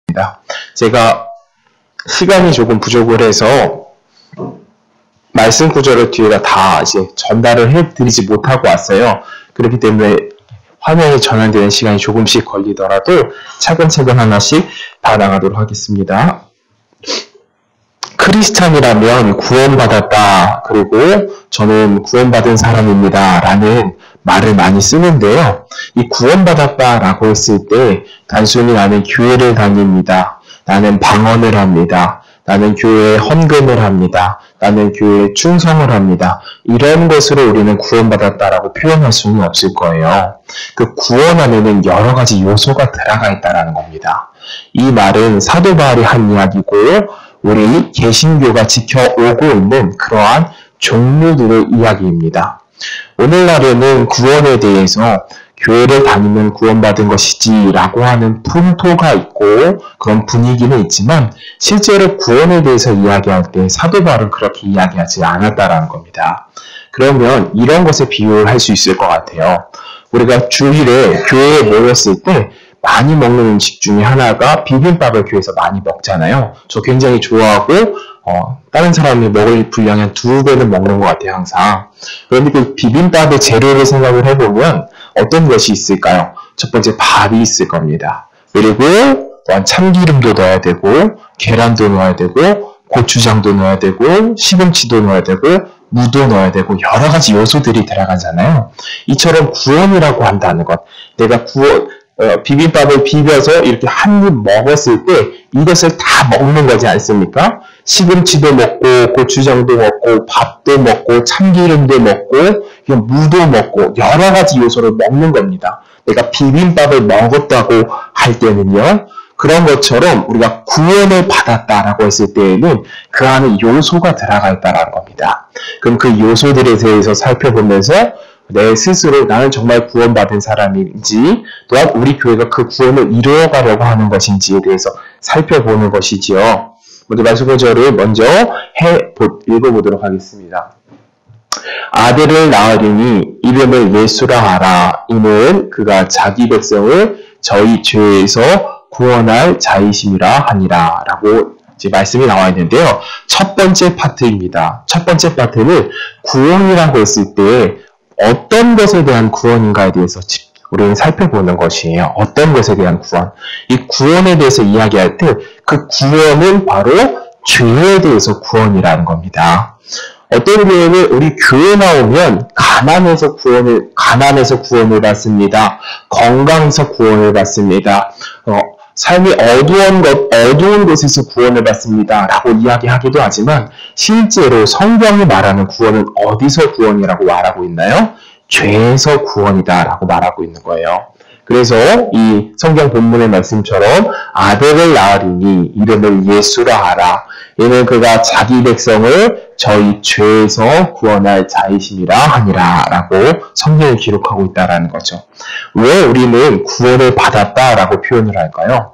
제가 시간이 조금 부족을 해서 말씀 구절을 뒤에다 다 이제 전달을 해드리지 못하고 왔어요. 그렇기 때문에 화면이 전환되는 시간이 조금씩 걸리더라도 차근차근 하나씩 다 나가도록 하겠습니다. 크리스찬이라면 구원받았다, 그리고 저는 구원받은 사람입니다 라는 말을 많이 쓰는데요. 이 구원받았다 라고 했을 때 단순히 나는 교회를 다닙니다, 나는 방언을 합니다, 나는 교회에 헌금을 합니다, 나는 교회에 충성을 합니다, 이런 것으로 우리는 구원받았다라고 표현할 수는 없을 거예요. 그 구원 안에는 여러 가지 요소가 들어가 있다는 겁니다. 이 말은 사도 바울이 한 이야기고 우리 개신교가 지켜오고 있는 그러한 종류들의 이야기입니다. 오늘날에는 구원에 대해서 교회를 다니면 구원받은 것이지 라고 하는 풍토가 있고 그런 분위기는 있지만 실제로 구원에 대해서 이야기할 때 사도 바울은 그렇게 이야기하지 않았다라는 겁니다. 그러면 이런 것에 비유를 할 수 있을 것 같아요. 우리가 주일에 교회에 모였을 때 많이 먹는 음식 중에 하나가 비빔밥을 교회에서 많이 먹잖아요. 저 굉장히 좋아하고 다른 사람이 먹을 분량의 한 2배는 먹는 것 같아요, 항상. 그런데 그 비빔밥의 재료를 생각을 해보면 어떤 것이 있을까요? 첫 번째 밥이 있을 겁니다. 그리고 또한 참기름도 넣어야 되고 계란도 넣어야 되고 고추장도 넣어야 되고 시금치도 넣어야 되고 무도 넣어야 되고 여러 가지 요소들이 들어가잖아요. 이처럼 구원이라고 한다는 것, 내가 비빔밥을 비벼서 이렇게 한 입 먹었을 때 이것을 다 먹는 거지 않습니까? 시금치도 먹고 고추장도 먹고 밥도 먹고 참기름도 먹고 무도 먹고 여러 가지 요소를 먹는 겁니다. 내가 비빔밥을 먹었다고 할 때는요, 그런 것처럼 우리가 구원을 받았다라고 했을 때에는 그 안에 요소가 들어가 있다는 겁니다. 그럼 그 요소들에 대해서 살펴보면서 내 스스로 나는 정말 구원받은 사람인지, 또한 우리 교회가 그 구원을 이루어가려고 하는 것인지에 대해서 살펴보는 것이지요. 먼저 말씀 구절을 먼저 읽어보도록 하겠습니다. 아들을 낳으리니 이름을 예수라 하라. 이는 그가 자기 백성을 저희 죄에서 구원할 자이심이라 하니라. 라고 이제 말씀이 나와 있는데요. 첫 번째 파트입니다. 첫 번째 파트는 구원이라고 했을 때 어떤 것에 대한 구원인가에 대해서 우리는 살펴보는 것이에요. 어떤 것에 대한 구원. 이 구원에 대해서 이야기할 때 그 구원은 바로 죄에 대해서 구원이라는 겁니다. 어떤 교회는 우리 교회 나오면 가난해서 구원을 받습니다. 건강해서 구원을 받습니다. 삶이 어두운 곳에서 구원을 받습니다. 라고 이야기하기도 하지만 실제로 성경이 말하는 구원은 어디서 구원이라고 말하고 있나요? 죄에서 구원이다 라고 말하고 있는 거예요. 그래서 이 성경 본문의 말씀처럼 아들을 낳으리니 이름을 예수라 하라. 이는 그가 자기 백성을 저희 죄에서 구원할 자이심이라 하니라 라고 성경이 기록하고 있다는 거죠. 왜 우리는 구원을 받았다라고 표현을 할까요?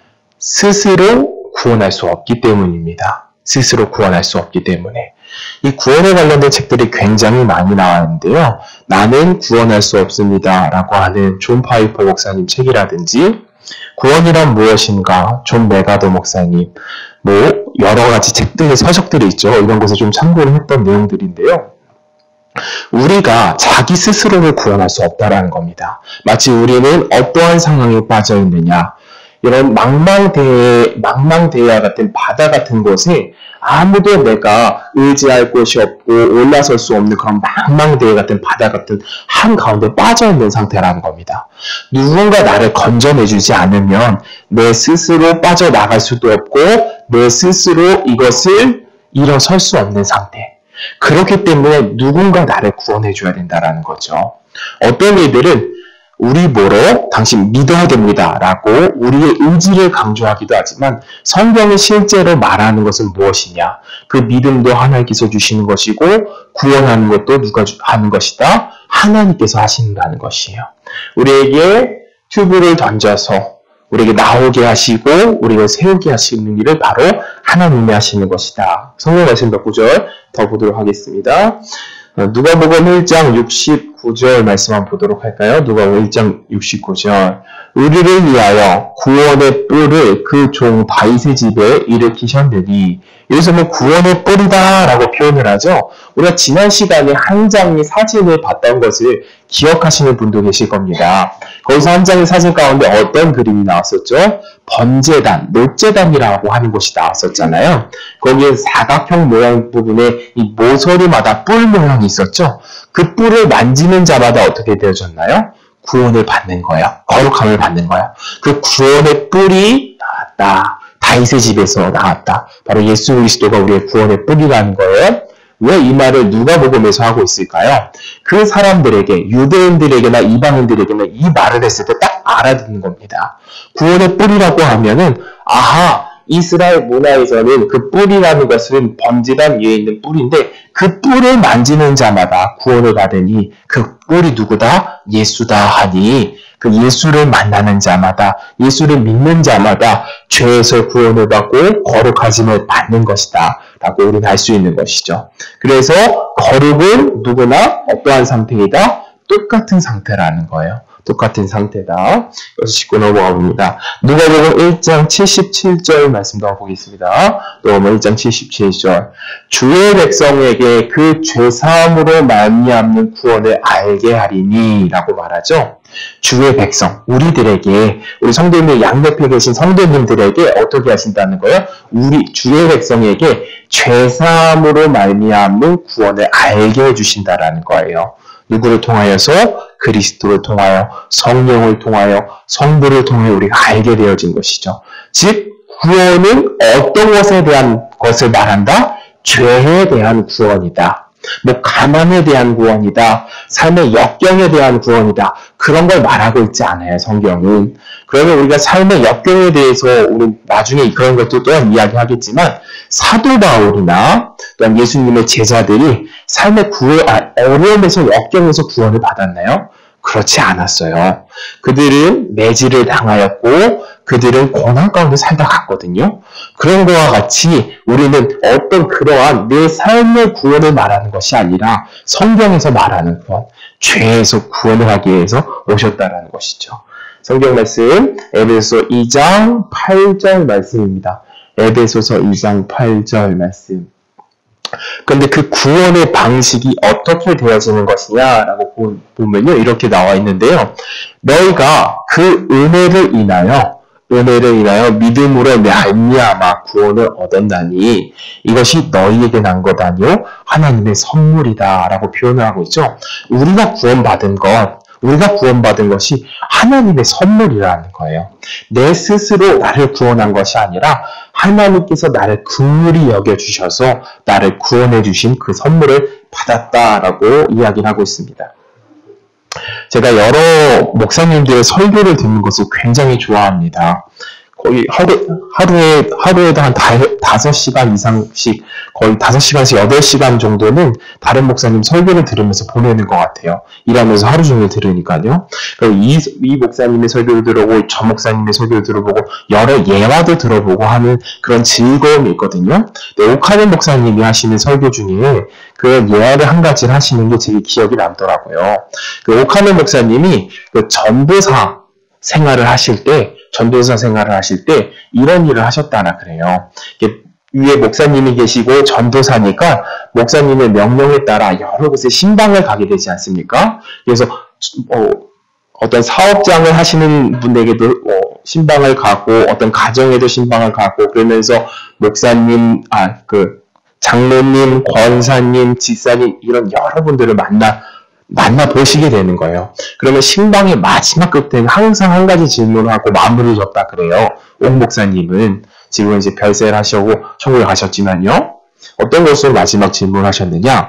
스스로 구원할 수 없기 때문입니다. 스스로 구원할 수 없기 때문에. 이 구원에 관련된 책들이 굉장히 많이 나왔는데요. 나는 구원할 수 없습니다 라고 하는 존 파이퍼 목사님 책이라든지 구원이란 무엇인가 존 메가더 목사님 여러 가지 책들의 서적들이 있죠. 이런 것을 좀 참고를 했던 내용들인데요. 우리가 자기 스스로를 구원할 수 없다라는 겁니다. 마치 우리는 어떠한 상황에 빠져 있느냐, 이런 망망대해와 같은 바다 같은 곳에 아무도 내가 의지할 곳이 없고 올라설 수 없는 그런 망망대해 같은 바다 같은 한가운데 빠져있는 상태라는 겁니다. 누군가 나를 건져내주지 않으면 내 스스로 빠져나갈 수도 없고 내 스스로 이것을 일어설 수 없는 상태. 그렇기 때문에 누군가 나를 구원해줘야 된다는 거죠. 어떤 이들은 우리 보러 당신 믿어야 됩니다 라고 우리의 의지를 강조하기도 하지만 성경이 실제로 말하는 것은 무엇이냐, 그 믿음도 하나님께서 주시는 것이고 구원하는 것도 누가 하는 것이다? 하나님께서 하신다는 것이에요. 우리에게 튜브를 던져서 우리에게 나오게 하시고 우리를 세우게 하시는 일을 바로 하나님이 하시는 것이다. 성경 말씀 몇 구절 더 보도록 하겠습니다. 누가복음 1장 69절 말씀 한번 보도록 할까요? 누가복음 1장 69절. 우리를 위하여 구원의 뿔을 그 종 다윗의 집에 일으키셨느니. 여기서 뭐 구원의 뿔이다 라고 표현을 하죠. 우리가 지난 시간에 한 장의 사진을 봤던 것을 기억하시는 분도 계실 겁니다. 거기서 한 장의 사진 가운데 어떤 그림이 나왔었죠? 번제단, 못제단이라고 하는 곳이 나왔었잖아요. 거기에 사각형 모양 부분에 이 모서리마다 뿔 모양이 있었죠. 그 뿔을 만지는 자마다 어떻게 되어졌나요? 구원을 받는 거예요. 거룩함을 받는 거예요. 그 구원의 뿔이 나왔다. 다윗의 집에서 나왔다. 바로 예수 그리스도가 우리의 구원의 뿔이라는 거예요. 왜 이 말을 누가복음에서 하고 있을까요? 그 사람들에게, 유대인들에게나 이방인들에게나 이 말을 했을 때 딱 알아듣는 겁니다. 구원의 뿔이라고 하면은 아하, 이스라엘 문화에서는 그 뿔이라는 것은 번제단 위에 있는 뿔인데 그 뿔을 만지는 자마다 구원을 받으니 그 뿔이 누구다? 예수다 하니 그 예수를 만나는 자마다, 예수를 믿는 자마다 죄에서 구원을 받고 거룩하심을 받는 것이다 라고 우리는 알 수 있는 것이죠. 그래서 거룩은 누구나 어떠한 상태이다? 똑같은 상태라는 거예요. 똑같은 상태다. 그래서 짚고 넘어가 봅니다. 누가복음 1장 77절 말씀 넣어보겠습니다. 누가복음 1장 77절. 주의 백성에게 그 죄사함으로 말미암는 구원을 알게 하리니 라고 말하죠. 주의 백성, 우리들에게, 우리 성도님의 양옆에 계신 성도님들에게 어떻게 하신다는 거예요? 우리 주의 백성에게 죄사함으로 말미암는 구원을 알게 해주신다라는 거예요. 누구를 통하여서? 그리스도를 통하여, 성령을 통하여, 성부를 통해 우리가 알게 되어진 것이죠. 즉, 구원은 어떤 것에 대한 것을 말한다? 죄에 대한 구원이다. 뭐 가난에 대한 구원이다. 삶의 역경에 대한 구원이다. 그런 걸 말하고 있지 않아요, 성경은. 그러면 우리가 삶의 역경에 대해서 우리 나중에 그런 것도 또한 이야기하겠지만 사도 바울이나 또한 예수님의 제자들이 삶의 어려움에서 역경에서 구원을 받았나요? 그렇지 않았어요. 그들은 매질을 당하였고 그들은 고난 가운데 살다 갔거든요. 그런 것과 같이 우리는 어떤 그러한 내 삶의 구원을 말하는 것이 아니라 성경에서 말하는 구원, 죄에서 구원을 하기 위해서 오셨다라는 것이죠. 성경 말씀 에베소서 2장 8절 말씀입니다. 에베소서 2장 8절 말씀. 근데 그 구원의 방식이 어떻게 되어지는 것이냐라고 보면요, 이렇게 나와 있는데요. 너희가 그 은혜를 인하여 믿음으로 말미암아 구원을 얻었나니 이것이 너희에게 난 것 아니요 하나님의 선물이다라고 표현을 하고 있죠. 우리가 구원받은 것이 하나님의 선물이라는 거예요. 내 스스로 나를 구원한 것이 아니라 하나님께서 나를 긍휼히 여겨주셔서 나를 구원해 주신 그 선물을 받았다라고 이야기를 하고 있습니다. 제가 여러 목사님들의 설교를 듣는 것을 굉장히 좋아합니다. 거의 하루에도 한 5시간 이상씩, 거의 5시간에서 8시간 정도는 다른 목사님 설교를 들으면서 보내는 것 같아요. 일하면서 하루 종일 들으니까요. 이 목사님의 설교를 들어보고, 저 목사님의 설교를 들어보고, 여러 예화도 들어보고 하는 그런 즐거움이 있거든요. 오카네 목사님이 하시는 설교 중에 그 예화를 한 가지를 하시는 게 되게 기억이 남더라고요. 오카네 목사님이 그 전도사 생활을 하실 때 이런 일을 하셨다나 그래요. 위에 목사님이 계시고 전도사니까 목사님의 명령에 따라 여러 곳에 신방을 가게 되지 않습니까? 그래서 어떤 사업장을 하시는 분에게도 신방을 가고 어떤 가정에도 신방을 가고 그러면서 목사님, 장로님, 권사님, 지사님 이런 여러분들을 만나 보시게 되는 거예요. 그러면 신방의 마지막 끝에는 항상 한 가지 질문을 하고 마무리를 졌다 그래요. 옥 목사님은 지금 이제 별세를 하시고 천국에 가셨지만요. 어떤 것으로 마지막 질문을 하셨느냐?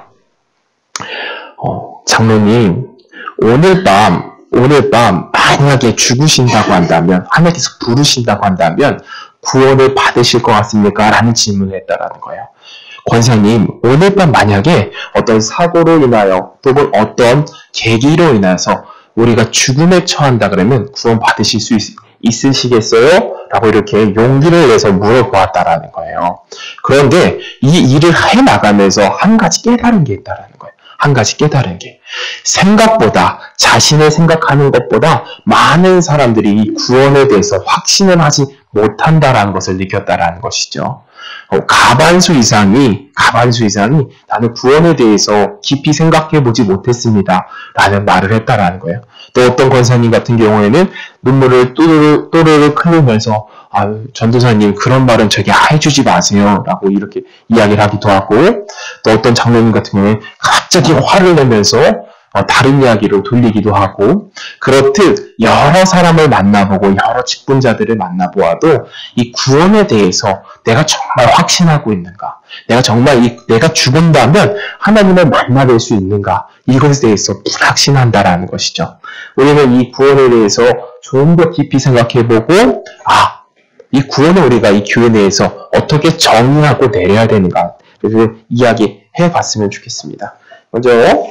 장로님, 오늘 밤 만약에 죽으신다고 한다면, 하나님께서 부르신다고 한다면 구원을 받으실 것 같습니까? 라는 질문을 했다라는 거예요. 권사님, 오늘 밤 만약에 어떤 사고로 인하여 또는 어떤 계기로 인해서 우리가 죽음에 처한다 그러면 구원 받으실 수 있으시겠어요? 라고 이렇게 용기를 내서 물어보았다라는 거예요. 그런데 이 일을 해나가면서 한 가지 깨달은 게 있다라는 거예요. 한 가지 깨달은 게 생각보다 자신의 생각하는 것보다 많은 사람들이 이 구원에 대해서 확신을 하지 못한다라는 것을 느꼈다라는 것이죠. 가반수 이상이 나는 구원에 대해서 깊이 생각해 보지 못했습니다 라는 말을 했다라는 거예요. 또 어떤 권사님 같은 경우에는 눈물을 또르르 흘리면서 전도사님 그런 말은 저기 해주지 마세요 라고 이렇게 이야기를 하기도 하고, 또 어떤 장로님 같은 경우에 갑자기 화를 내면서 다른 이야기로 돌리기도 하고, 그렇듯 여러 사람을 만나보고 여러 직분자들을 만나보아도 이 구원에 대해서 내가 정말 확신하고 있는가, 내가 정말 내가 죽은다면 하나님을 만나뵐 수 있는가, 이것에 대해서 불확신한다라는 것이죠. 우리는 이 구원에 대해서 좀 더 깊이 생각해보고 이 구원을 우리가 이 교회 내에서 어떻게 정의하고 내려야 되는가, 그래서 이야기해 봤으면 좋겠습니다. 먼저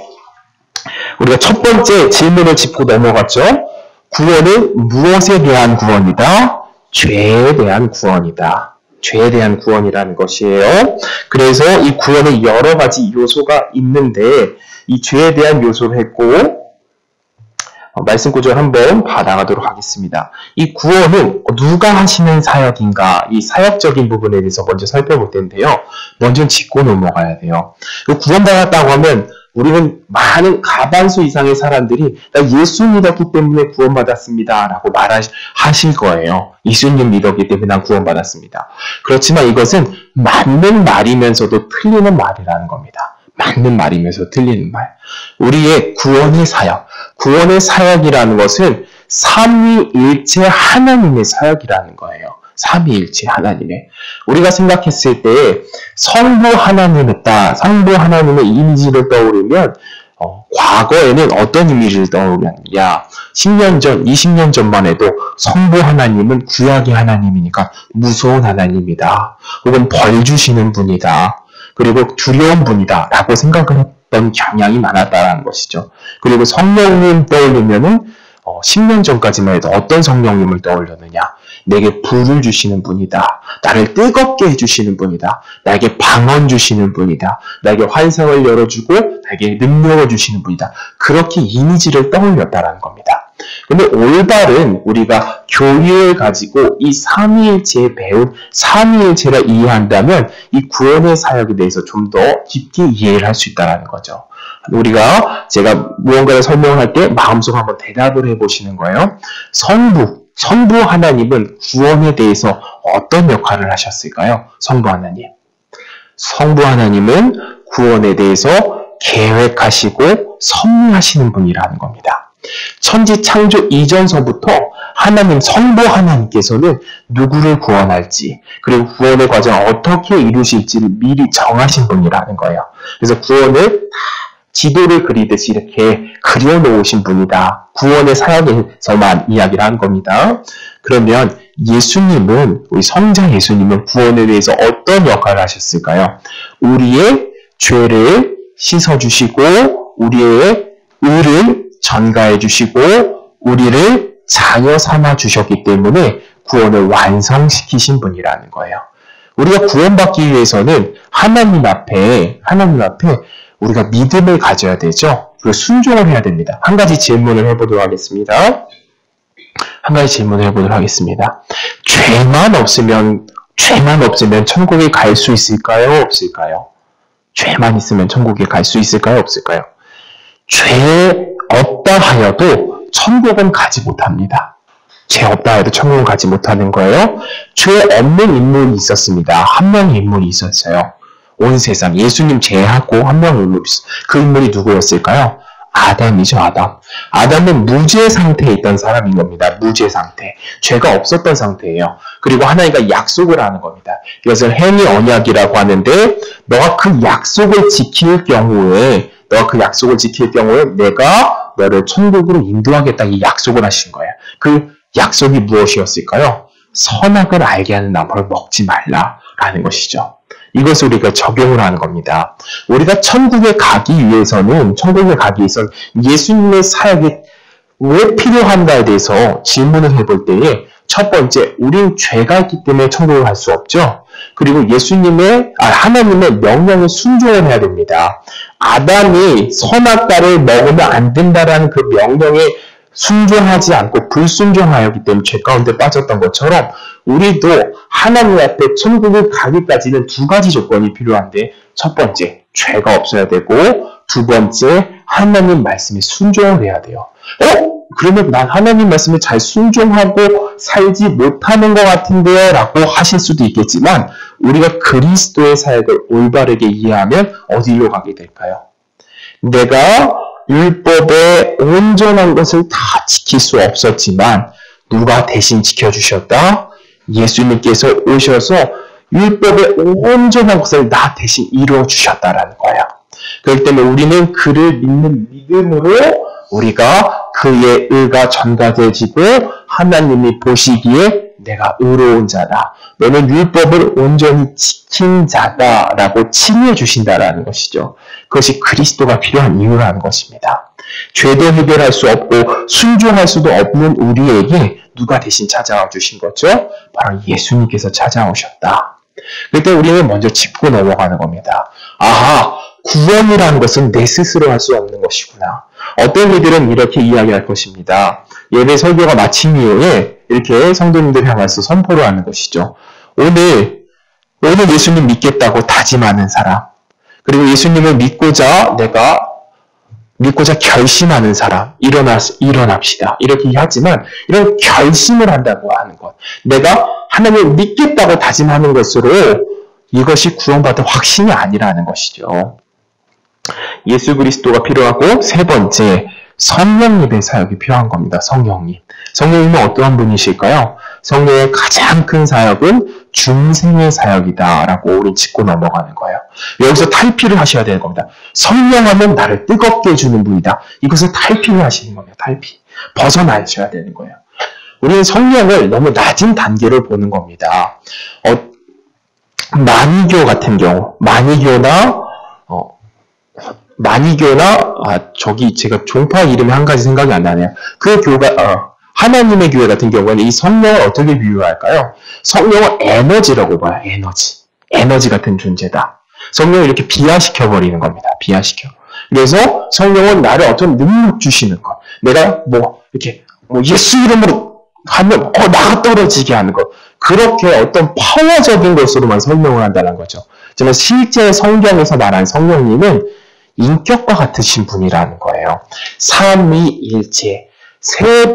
우리가 첫 번째 질문을 짚고 넘어갔죠. 구원은 무엇에 대한 구원이다? 죄에 대한 구원이다. 죄에 대한 구원이라는 것이에요. 그래서 이 구원에 여러 가지 요소가 있는데 이 죄에 대한 요소를 했고, 말씀 구절 한번 봐나가도록 하겠습니다. 이 구원은 누가 하시는 사역인가, 이 사역적인 부분에 대해서 먼저 살펴볼 텐데요. 먼저 짚고 넘어가야 돼요. 구원받았다고 하면 우리는 많은 가반수 이상의 사람들이 나 예수 믿었기 때문에 구원받았습니다 라고 말하실 거예요. 예수님 믿었기 때문에 난 구원받았습니다. 그렇지만 이것은 맞는 말이면서도 틀리는 말이라는 겁니다. 맞는 말이면서 틀리는 말. 우리의 구원의 사역이라는 것은 삼위일체 하나님의 사역이라는 거예요. 삼위일체 하나님의. 우리가 생각했을 때 성부 하나님의 이미지를 떠오르면 과거에는 어떤 이미지를 떠오르느냐. 10년 전, 20년 전만 해도 성부 하나님은 구약의 하나님이니까 무서운 하나님이다. 혹은 벌 주시는 분이다. 그리고 두려운 분이다 라고 생각을 했던 경향이 많았다는 것이죠. 그리고 성령님 떠올리면은 10년 전까지만 해도 어떤 성령님을 떠올렸느냐. 내게 불을 주시는 분이다. 나를 뜨겁게 해주시는 분이다. 나에게 방언 주시는 분이다. 나에게 환상을 열어주고 나에게 능력을 주시는 분이다. 그렇게 이미지를 떠올렸다는 겁니다. 근데 올바른 우리가 교리를 가지고 이 삼위일체에 배운 삼위일체를 이해한다면 이 구원의 사역에 대해서 좀 더 깊게 이해를 할 수 있다는 거죠. 제가 무언가를 설명할 때 마음속으로 한번 대답을 해보시는 거예요. 성부 하나님은 구원에 대해서 어떤 역할을 하셨을까요? 성부 하나님은 구원에 대해서 계획하시고 섭리하시는 분이라는 겁니다. 천지 창조 이전서부터 성부 하나님께서는 누구를 구원할지, 그리고 구원의 과정을 어떻게 이루실지를 미리 정하신 분이라는 거예요. 그래서 구원을 지도를 그리듯이 이렇게 그려놓으신 분이다. 구원의 사역에서만 이야기를 한 겁니다. 그러면 우리 성자 예수님은 구원에 대해서 어떤 역할을 하셨을까요? 우리의 죄를 씻어주시고, 우리의 의를 전가해 주시고, 우리를 자녀 삼아 주셨기 때문에 구원을 완성시키신 분이라는 거예요. 우리가 구원받기 위해서는 하나님 앞에 우리가 믿음을 가져야 되죠. 그리고 순종을 해야 됩니다. 한 가지 질문을 해보도록 하겠습니다. 죄만 없으면 천국에 갈 수 있을까요? 없을까요? 죄만 있으면 천국에 갈 수 있을까요? 없을까요? 죄 없다 하여도 천국은 가지 못합니다. 죄 없다 해도 천국은 가지 못하는 거예요. 죄 없는 인물이 있었습니다. 한 명의 인물이 있었어요. 온 세상 예수님 제하고 한 명의 인물이 있었어요. 그 인물이 누구였을까요? 아담이죠. 아담은 무죄 상태에 있던 사람인 겁니다. 무죄 상태. 죄가 없었던 상태예요. 그리고 하나님과 약속을 하는 겁니다. 이것을 행위 언약이라고 하는데, 너가 그 약속을 지킬 경우에 내가 너를 천국으로 인도하겠다, 이 약속을 하신 거예요. 그 약속이 무엇이었을까요? 선악을 알게 하는 나무를 먹지 말라라는 것이죠. 이것을 우리가 적용을 하는 겁니다. 우리가 천국에 가기 위해서는 예수님의 사역이 왜 필요한가에 대해서 질문을 해볼 때에 첫 번째, 우린 죄가 있기 때문에 천국을 갈 수 없죠. 그리고 하나님의 명령에 순종을 해야 됩니다. 아담이 선악과를 먹으면 안 된다라는 그 명령에 순종하지 않고 불순종하였기 때문에 죄 가운데 빠졌던 것처럼 우리도 하나님 앞에 천국을 가기까지는 두 가지 조건이 필요한데, 첫 번째, 죄가 없어야 되고, 두 번째, 하나님 말씀에 순종을 해야 돼요. 그러면 난 하나님 말씀에 잘 순종하고 살지 못하는 것 같은데요? 라고 하실 수도 있겠지만, 우리가 그리스도의 사역을 올바르게 이해하면 어디로 가게 될까요? 내가 율법의 온전한 것을 다 지킬 수 없었지만 누가 대신 지켜주셨다? 예수님께서 오셔서 율법의 온전한 것을 나 대신 이루어주셨다라는 거예요. 그렇기 때문에 우리는 그를 믿는 믿음으로 우리가 그의 의가 전가되어지고 하나님이 보시기에 내가 의로운 자다, 너는 율법을 온전히 지킨 자다라고 칭해 주신다라는 것이죠. 그것이 그리스도가 필요한 이유라는 것입니다. 죄도 해결할 수 없고 순종할 수도 없는 우리에게 누가 대신 찾아와 주신 거죠? 바로 예수님께서 찾아오셨다. 그때 우리는 먼저 짚고 넘어가는 겁니다. 아하, 구원이라는 것은 내 스스로 할 수 없는 것이구나. 어떤 이들은 이렇게 이야기할 것입니다. 예배 설교가 마친 이후에 이렇게 성도님들 향해서 선포를 하는 것이죠. 오늘 예수님 믿겠다고 다짐하는 사람, 그리고 예수님을 믿고자 결심하는 사람, 일어납시다. 이렇게 하지만 이런 결심을 한다고 하는 것, 내가 하나님을 믿겠다고 다짐하는 것으로 이것이 구원받을 확신이 아니라는 것이죠. 예수 그리스도가 필요하고, 세 번째, 성령님의 사역이 필요한 겁니다. 성령님은 어떠한 분이실까요? 성령의 가장 큰 사역은 중생의 사역이다라고 우리 짚고 넘어가는 거예요. 여기서 탈피를 하셔야 되는 겁니다. 성령하면 나를 뜨겁게 해주는 분이다. 이것을 탈피를 하시는 겁니다. 탈피. 벗어나셔야 되는 거예요. 우리는 성령을 너무 낮은 단계로 보는 겁니다. 만이교 같은 경우, 제가 종파 이름이 한 가지 생각이 안 나네요. 그 교가, 하나님의 교회 같은 경우는 이 성령을 어떻게 비유할까요? 성령을 에너지라고 봐요. 에너지 같은 존재다. 성령을 이렇게 비하시켜버리는 겁니다. 그래서 성령은 나를 어떤 능력 주시는 것. 내가 예수 이름으로 하면, 나가 떨어지게 하는 것. 그렇게 어떤 파워적인 것으로만 설명을 한다는 거죠. 하지만 실제 성경에서 말한 성령님은 인격과 같으신 분이라는 거예요. 삼위일체, 세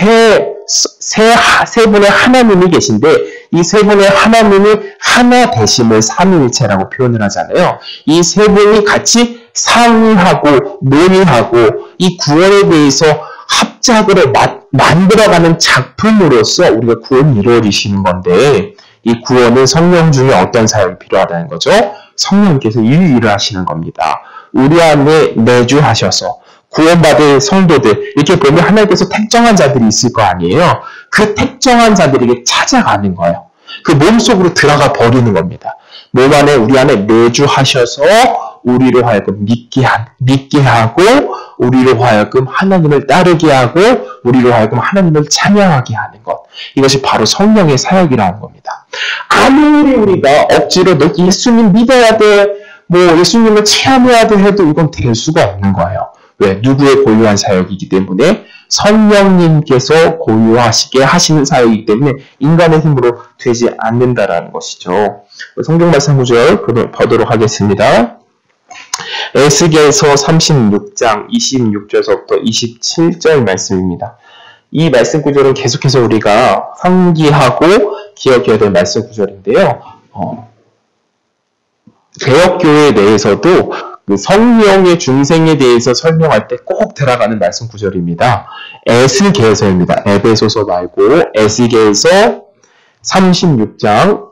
분의 하나님이 계신데, 이 세 분의 하나님이 하나 되심을 삼위일체라고 표현을 하잖아요. 이 세 분이 같이 상의하고 논의하고 이 구원에 대해서 합작으로 만들어가는 작품으로서 우리가 구원이 이루어지시는 건데, 이 구원은 성령 중에 어떤 사역이 필요하다는 거죠? 성령께서 이 일을 하시는 겁니다. 우리 안에 내주하셔서 구원받은 성도들, 이렇게 보면 하나님께서 택정한 자들이 있을 거 아니에요. 그 택정한 자들에게 찾아가는 거예요. 그 몸속으로 들어가 버리는 겁니다. 몸 안에, 우리 안에 내주하셔서 우리로 하여금 믿게 하고, 우리로 하여금 하나님을 따르게 하고, 우리로 하여금 하나님을 찬양하게 하는 것. 이것이 바로 성령의 사역이라는 겁니다. 아무리 우리가 억지로 너 예수님 믿어야 돼, 예수님을 체험해야 돼 해도 이건 될 수가 없는 거예요. 왜? 누구의 고유한 사역이기 때문에, 성령님께서 고유하시게 하시는 사역이기 때문에 인간의 힘으로 되지 않는다라는 것이죠. 성경 말씀 구절 보도록 하겠습니다. 에스겔서 36장 26절서부터 27절 말씀입니다. 이 말씀 구절은 계속해서 우리가 상기하고 기억해야 될 말씀 구절인데요. 개혁교회 내에서도 그 성령의 중생에 대해서 설명할 때 꼭 들어가는 말씀 구절입니다. 에스겔서입니다. 에베소서 말고 에스겔서 36장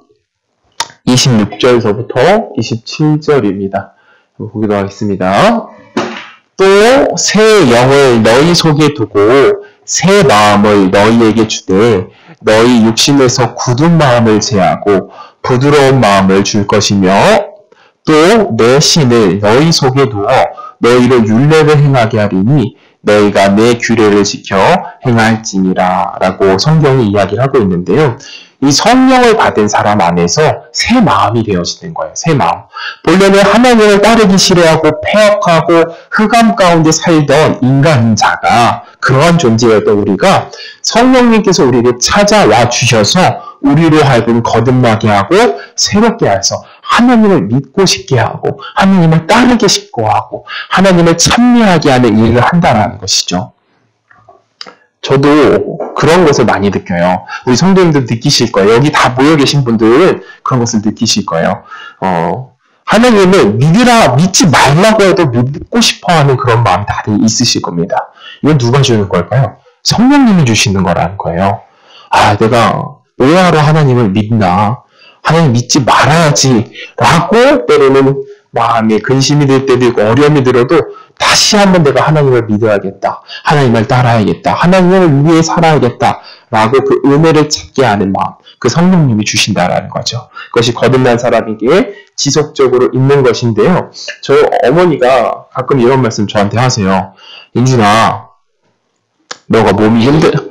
26절서부터 27절입니다. 보기도 하겠습니다. 또 새 영을 너희 속에 두고 새 마음을 너희에게 주되 너희 육신에서 굳은 마음을 제하고 부드러운 마음을 줄 것이며 또 내 신을 너희 속에 두어 너희로 율례를 행하게 하리니 너희가 내 규례를 지켜 행할지니라 라고 성경이 이야기를 하고 있는데요. 이 성령을 받은 사람 안에서 새 마음이 되어지는 거예요. 새 마음. 본래는 하나님을 따르기 싫어하고 패역하고 흑암 가운데 살던 인간자가 그러한 존재였던 우리가 성령님께서 우리를 찾아와 주셔서 우리로 하여금 거듭나게 하고 새롭게 해서 하나님을 믿고 싶게 하고 하나님을 따르게 싶고 하고 하나님을 찬미하게 하는 일을 한다는 것이죠. 저도 그런 것을 많이 느껴요. 우리 성도님들 느끼실 거예요. 여기 다 모여 계신 분들은 그런 것을 느끼실 거예요. 하나님을 믿지 말라고 해도 믿고 싶어 하는 그런 마음이 다들 있으실 겁니다. 이건 누가 주는 걸까요? 성령님이 주시는 거라는 거예요. 내가 뭐하러 하나님을 믿나? 하나님 믿지 말아야지 라고 때로는 마음에 근심이 들 때도 있고 어려움이 들어도 다시 한번 내가 하나님을 믿어야겠다. 하나님을 따라야겠다. 하나님을 위해 살아야겠다. 라고 그 은혜를 찾게 하는 마음. 그 성령님이 주신다라는 거죠. 그것이 거듭난 사람에게 지속적으로 있는 것인데요. 저희 어머니가 가끔 이런 말씀 저한테 하세요. 인준아, 너가 몸이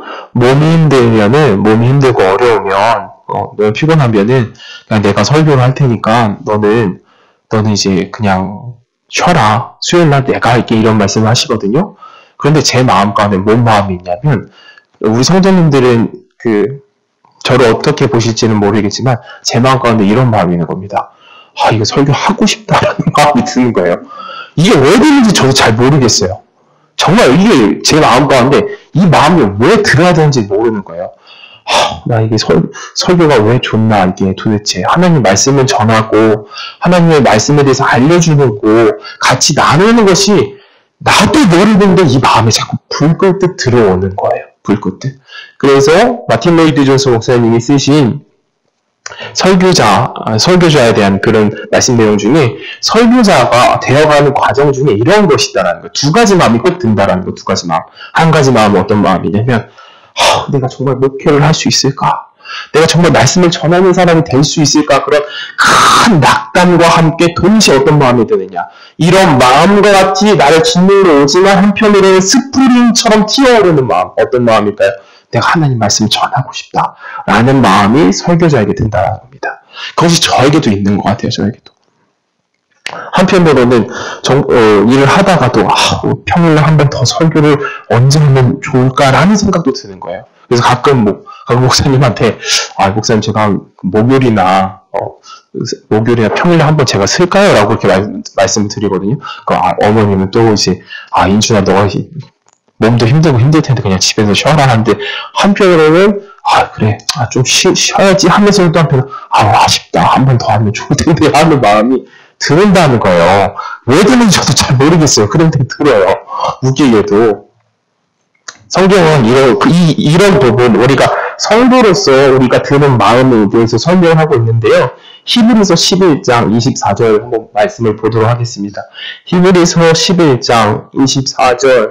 힘들고 어려우면, 너가 피곤하면은 그냥 내가 설교를 할 테니까 너는 이제 그냥 쉬어라. 수요일날 내가 할게. 이런 말씀을 하시거든요. 그런데 제 마음 가운데 뭔 마음이 있냐면, 우리 성도님들은 저를 어떻게 보실지는 모르겠지만, 제 마음 가운데 이런 마음이 있는 겁니다. 이거 설교하고 싶다라는 마음이 드는 거예요. 이게 왜 드는지 저도 잘 모르겠어요. 정말 이게 제 마음 가운데 이 마음이 왜 들어야 되는지 모르는 거예요. 나 이게 설교가 왜 좋나, 이게 도대체. 하나님 말씀을 전하고, 하나님의 말씀에 대해서 알려주는 거, 같이 나누는 것이 나도 모르는데 이 마음에 자꾸 불끌듯 들어오는 거예요. 불끌듯. 그래서 마틴 로이드 존스 목사님이 쓰신 설교자에 대한 그런 말씀 내용 중에 설교자가 되어가는 과정 중에 이런 것이 있다라는 거예요. 두 가지 마음이 꼭 든다라는 거예요. 두 가지 마음. 한 가지 마음은 어떤 마음이냐면, 내가 정말 목회를 할 수 있을까? 내가 정말 말씀을 전하는 사람이 될 수 있을까? 그런 큰 낙담과 함께 동시에 어떤 마음이 드느냐? 이런 마음과 같이 나를 짓누르 오지만 한편으로는 스프링처럼 튀어오르는 마음. 어떤 마음일까요? 내가 하나님 말씀을 전하고 싶다. 라는 마음이 설교자에게 든다는 겁니다. 그것이 저에게도 있는 것 같아요. 저에게도. 한편으로는 일을 하다가도 평일날 한 번 더 설교를 언제 하면 좋을까라는 생각도 드는 거예요. 그래서 가끔 목사님한테 목사님 제가 목요일이나 평일날 한 번 제가 쓸까요? 라고 그렇게 말씀을 드리거든요. 어머님은 또 이제 인준아 너가 몸도 힘들고 힘들 텐데 그냥 집에서 쉬어라 하는데 한편으로는 그래 좀 쉬어야지 하면서도 또 한편으로 아쉽다 한 번 더 하면 좋을 텐데 하는 마음이 들은다는 거예요. 왜 드는지 저도 잘 모르겠어요. 그런데 들어요. 웃기게도. 성경은 이런 부분, 우리가 성도로서 우리가 드는 마음에 대해서 설명하고 있는데요. 히브리서 11장 24절 한번 말씀을 보도록 하겠습니다. 히브리서 11장 24절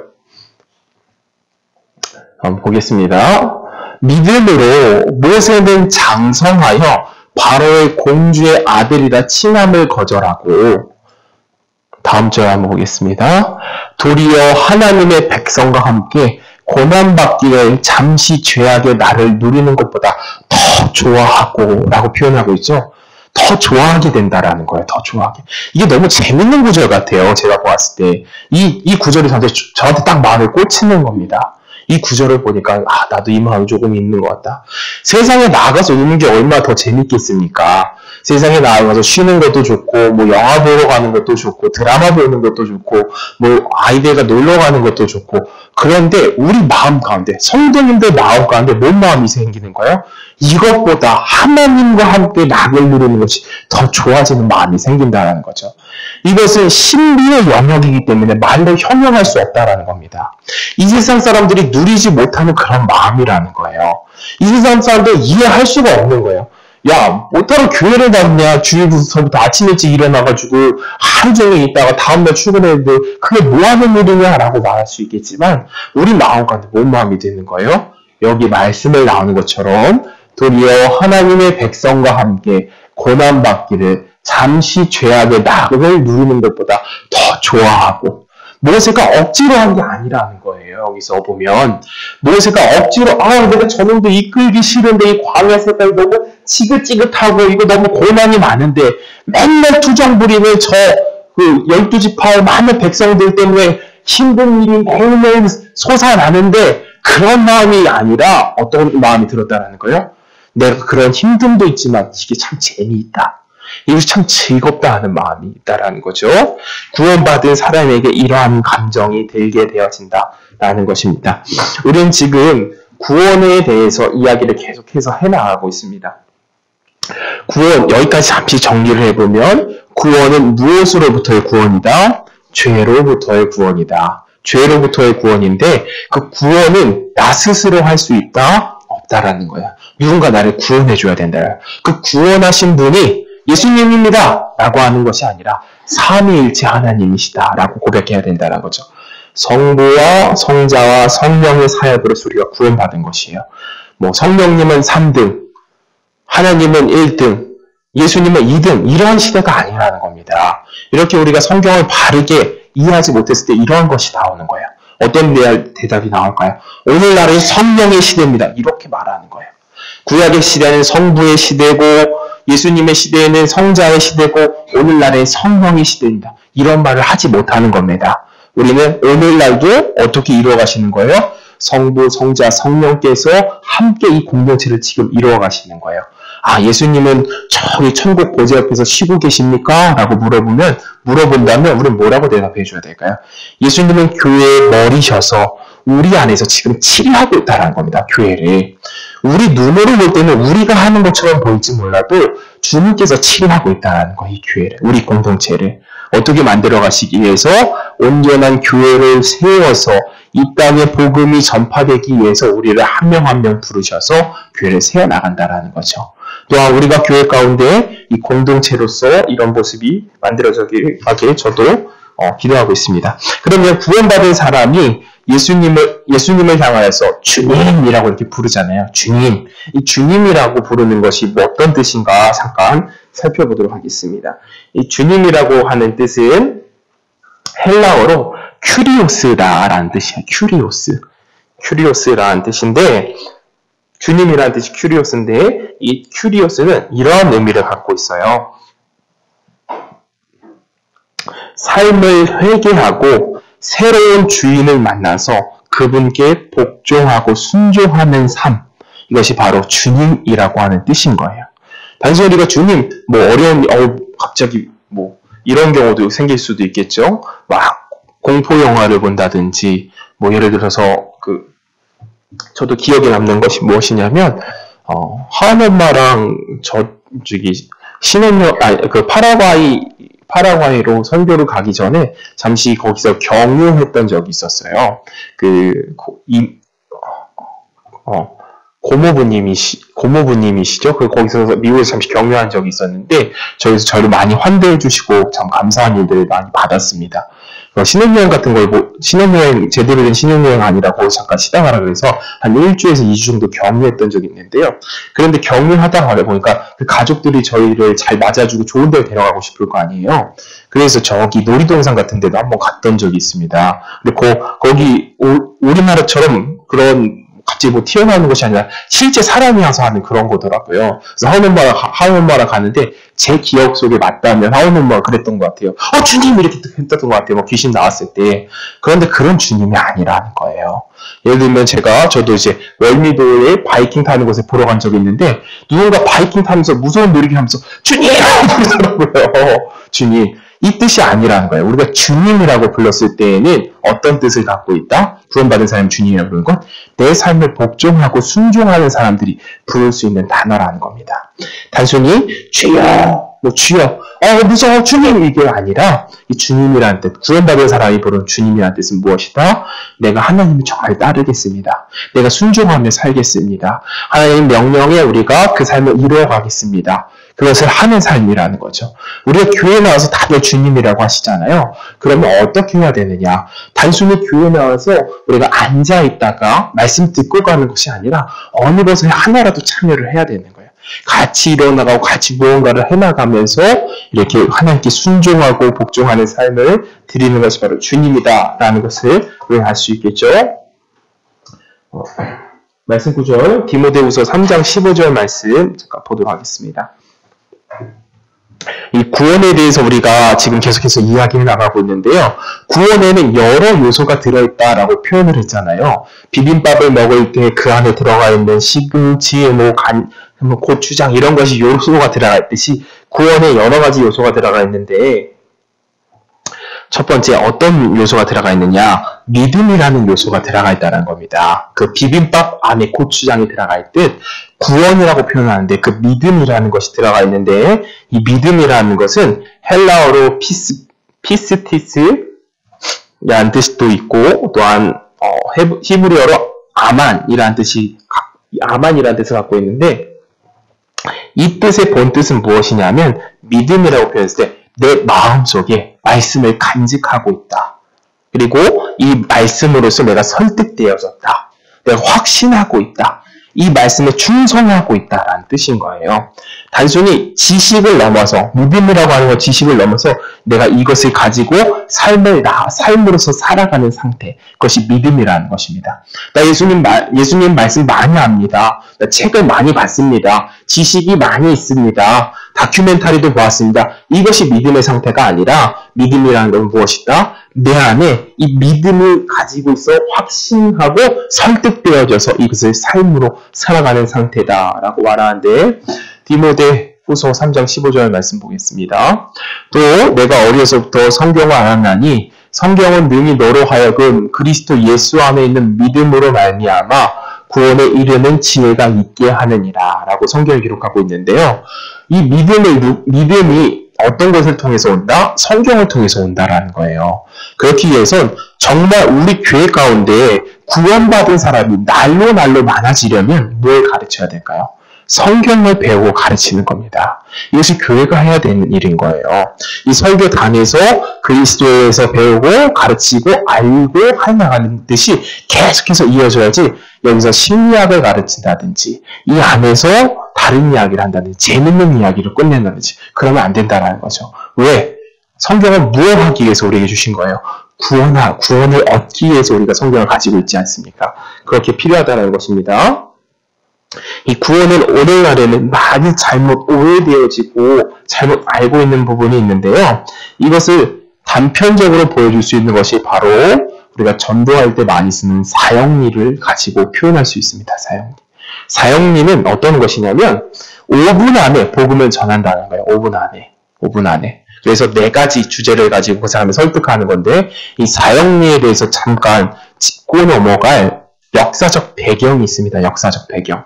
한번 보겠습니다. 믿음으로 모세는 장성하여 바로의 공주의 아들이라 칭함을 거절하고, 다음 절 한번 보겠습니다. 도리어 하나님의 백성과 함께 고난받기를 잠시 죄악의 날을 누리는 것보다 더 좋아하고 라고 표현하고 있죠. 더 좋아하게 된다라는 거예요. 더 좋아하게. 이게 너무 재밌는 구절 같아요. 제가 보았을 때. 이 구절이 저한테 딱 마음을 꽂히는 겁니다. 이 구절을 보니까 나도 이 마음이 조금 있는 것 같다. 세상에 나가서 노는 게 얼마나 더 재밌겠습니까? 세상에 나가서 쉬는 것도 좋고 영화 보러 가는 것도 좋고 드라마 보는 것도 좋고 아이들과 놀러 가는 것도 좋고, 그런데 우리 마음 가운데, 성도님들 마음 가운데 뭔 마음이 생기는 거예요? 이것보다 하나님과 함께 낙을 누리는 것이 더 좋아지는 마음이 생긴다는 거죠. 이것은 신비의 영역이기 때문에 말로 형용할 수 없다라는 겁니다. 이 세상 사람들이 누리지 못하는 그런 마음이라는 거예요. 이 세상 사람들 이해할 수가 없는 거예요. 뭐따로 교회를 다니냐? 주일부터 아침 일찍 일어나가지고 하루 종일 있다가 다음날 출근했는데 그게 뭐 하는 일이냐? 라고 말할 수 있겠지만, 우리 마음 가운데 뭔 마음이 드는 거예요? 여기 말씀을 나오는 것처럼 도리어 하나님의 백성과 함께 고난받기를 잠시 죄악의 낙을 누리는 것보다 더 좋아하고, 모세가 억지로 한 게 아니라는 거예요. 여기서 보면 모세가 억지로 내가 저놈도 이끌기 싫은데 이 광야 생활 너무 지긋지긋하고 이거 너무 고난이 많은데 맨날 투정 부리는 저 그 12지파의 많은 백성들 때문에 힘든 일이 매일매일 솟아나는데 그런 마음이 아니라 어떤 마음이 들었다라는 거예요? 내가 그런 힘듦도 있지만 이게 참 재미있다. 이것이 참 즐겁다 하는 마음이 있다라는 거죠. 구원받은 사람에게 이러한 감정이 들게 되어진다라는 것입니다. 우리는 지금 구원에 대해서 이야기를 계속해서 해나가고 있습니다. 구원, 여기까지 잠시 정리를 해보면 구원은 무엇으로부터의 구원이다? 죄로부터의 구원이다. 죄로부터의 구원인데 그 구원은 나 스스로 할 수 있다? 없다라는 거야. 누군가 나를 구원해줘야 된다. 그 구원하신 분이 예수님입니다 라고 하는 것이 아니라 삼위일체 하나님이시다 라고 고백해야 된다는 거죠. 성부와 성자와 성령의 사역으로 우리가 구원받은 것이에요. 성령님은 3등, 하나님은 1등, 예수님은 2등, 이러한 시대가 아니라는 겁니다. 이렇게 우리가 성경을 바르게 이해하지 못했을 때 이러한 것이 나오는 거예요. 어떤 대답이 나올까요? 오늘날은 성령의 시대입니다. 이렇게 말하는 거예요. 구약의 시대는 성부의 시대고 예수님의 시대에는 성자의 시대고 오늘날의 성령의 시대입니다. 이런 말을 하지 못하는 겁니다. 우리는 오늘날도 어떻게 이루어가시는 거예요? 성부, 성자, 성령께서 함께 이 공동체를 지금 이루어가시는 거예요. 예수님은 저기 천국 보좌 앞에서 쉬고 계십니까? 라고 물어본다면 우리는 뭐라고 대답해 줘야 될까요? 예수님은 교회의 머리셔서 우리 안에서 지금 치료하고 있다는 겁니다. 교회를. 우리 눈으로 볼 때는 우리가 하는 것처럼 보일지 몰라도 주님께서 치료하고 있다는 거예요. 이 교회를. 우리 공동체를. 어떻게 만들어 가시기 위해서 온전한 교회를 세워서 이 땅에 복음이 전파되기 위해서 우리를 한 명 한 명 부르셔서 교회를 세워나간다는 거죠. 또한 우리가 교회 가운데 이 공동체로서 이런 모습이 만들어지길 저도 기도하고 있습니다. 그러면 구원받은 사람이 예수님을 향하여서 주님이라고 이렇게 부르잖아요. 주님. 이 주님이라고 부르는 것이 어떤 뜻인가 잠깐 살펴보도록 하겠습니다. 이 주님이라고 하는 뜻은 헬라어로 큐리오스라는 뜻이에요. 큐리오스라는 뜻인데 주님이라는 뜻이 큐리오스인데 이 큐리오스는 이러한 의미를 갖고 있어요. 삶을 회개하고 새로운 주인을 만나서 그분께 복종하고 순종하는 삶. 이것이 바로 주님이라고 하는 뜻인 거예요. 단순히 우리가 주님, 갑자기 이런 경우도 생길 수도 있겠죠. 공포 영화를 본다든지, 예를 들어서 저도 기억에 남는 것이 무엇이냐면, 하은엄마랑 파라과이로 선교를 가기 전에 잠시 거기서 경유했던 적이 있었어요. 고모부님이시죠? 거기서 미국에서 잠시 경유한 적이 있었는데, 저를 많이 환대해 주시고, 참 감사한 일들을 많이 받았습니다. 신혼여행 같은 걸, 제대로 된 신혼여행 아니라고 잠깐 시당하라 그래서 한 1주에서 2주 정도 경유했던 적이 있는데요. 그런데 경유하다가 보니까 그 가족들이 저희를 잘 맞아주고 좋은 데로 데려가고 싶을 거 아니에요. 그래서 저기 놀이동산 같은 데도 한번 갔던 적이 있습니다. 근데 거기 우리나라처럼 그런 갑자기 튀어나오는 것이 아니라 실제 사람이 와서 하는 그런 거더라고요. 그래서 하은엄마랑 가는데 제 기억 속에 맞다면 하은엄마가 그랬던 것 같아요. 주님 이렇게 했던 것 같아요. 귀신 나왔을 때. 그런데 그런 주님이 아니라는 거예요. 예를 들면 저도 이제 월미도에 바이킹 타는 곳에 보러 간 적이 있는데 누군가 바이킹 타면서 무서운 놀이기를 하면서 주님! 그러더라고요. 주님. 이 뜻이 아니라는 거예요. 우리가 주님이라고 불렀을 때에는 어떤 뜻을 갖고 있다? 구원받은 사람이 주님이라고 부르는 건 내 삶을 복종하고 순종하는 사람들이 부를 수 있는 단어라는 겁니다. 단순히 주여, 주여, 무서워 주님 이게 아니라 이 주님이라는 뜻, 구원받은 사람이 부르는 주님이라는 뜻은 무엇이다? 내가 하나님을 정말 따르겠습니다. 내가 순종하며 살겠습니다. 하나님 명령에 우리가 그 삶을 이루어가겠습니다. 그것을 하는 삶이라는 거죠. 우리가 교회 나와서 다들 주님이라고 하시잖아요. 그러면 어떻게 해야 되느냐? 단순히 교회 나와서 우리가 앉아있다가 말씀 듣고 가는 것이 아니라 어느 것에 하나라도 참여를 해야 되는 거예요. 같이 일어나가고 같이 무언가를 해나가면서 이렇게 하나님께 순종하고 복종하는 삶을 드리는 것이 바로 주님이다라는 것을 우리가 알 수 있겠죠. 말씀 구절 디모데후서 3장 15절 말씀 잠깐 보도록 하겠습니다. 이 구원에 대해서 우리가 지금 계속해서 이야기를 나가고 있는데요. 구원에는 여러 요소가 들어있다라고 표현을 했잖아요. 비빔밥을 먹을 때 그 안에 들어가 있는 시금치, 고추장 이런 것이 요소가 들어가 있듯이 구원에 여러 가지 요소가 들어가 있는데 첫 번째 어떤 요소가 들어가 있느냐? 믿음이라는 요소가 들어가 있다는 겁니다. 그 비빔밥 안에 고추장이 들어가 있듯 구원이라고 표현하는데 그 믿음이라는 것이 들어가 있는데 이 믿음이라는 것은 헬라어로 피스티스라는 뜻도 있고 또한 히브리어로 아만이라는 뜻을 갖고 있는데 이 뜻의 본뜻은 무엇이냐면 믿음이라고 표현했을 때 내 마음속에 말씀을 간직하고 있다. 그리고 이 말씀으로서 내가 설득되어졌다. 내가 확신하고 있다. 이 말씀에 충성하고 있다라는 뜻인 거예요. 단순히 지식을 넘어서 믿음이라고 하는 건 지식을 넘어서 내가 이것을 가지고 삶으로서 살아가는 상태, 그것이 믿음이라는 것입니다. 나 예수님 말씀 많이 압니다. 나 책을 많이 봤습니다. 지식이 많이 있습니다. 다큐멘터리도 보았습니다. 이것이 믿음의 상태가 아니라 믿음이라는 건 무엇이다? 내 안에 이 믿음을 가지고 있어 확신하고 설득되어져서 이것을 삶으로 살아가는 상태다라고 말하는데 디모데후서 3장 15절 말씀 보겠습니다. 또 내가 어려서부터 성경을 알았나니 성경은 능히 너로 하여금 그리스도 예수 안에 있는 믿음으로 말미암아 구원에 이르는 지혜가 있게 하느니라 라고 성경을 기록하고 있는데요. 이 믿음이 어떤 것을 통해서 온다? 성경을 통해서 온다라는 거예요. 그렇기 위해선 정말 우리 교회 가운데 구원받은 사람이 날로 많아지려면 뭘 가르쳐야 될까요? 성경을 배우고 가르치는 겁니다. 이것이 교회가 해야 되는 일인 거예요. 이 설교단에서 그리스도에서 배우고 가르치고 알고 해나가는 듯이 계속해서 이어져야지 여기서 심리학을 가르친다든지 이 안에서 다른 이야기를 한다든지 재밌는 이야기를 끝낸다든지 그러면 안 된다는 거죠. 왜? 성경은 무엇 하기 위해서 우리에게 주신 거예요? 구원을 얻기 위해서 우리가 성경을 가지고 있지 않습니까? 그렇게 필요하다는 것입니다. 이 구원은 오늘날에는 많이 잘못 오해되어지고 잘못 알고 있는 부분이 있는데요. 이것을 단편적으로 보여줄 수 있는 것이 바로 우리가 전도할 때 많이 쓰는 사형리를 가지고 표현할 수 있습니다. 사형리. 사형리는 어떤 것이냐면 5분 안에 복음을 전한다는 거예요. 5분 안에. 그래서 4가지 주제를 가지고 그 사람을 설득하는 건데 이 사형리에 대해서 잠깐 짚고 넘어갈 역사적 배경이 있습니다. 역사적 배경.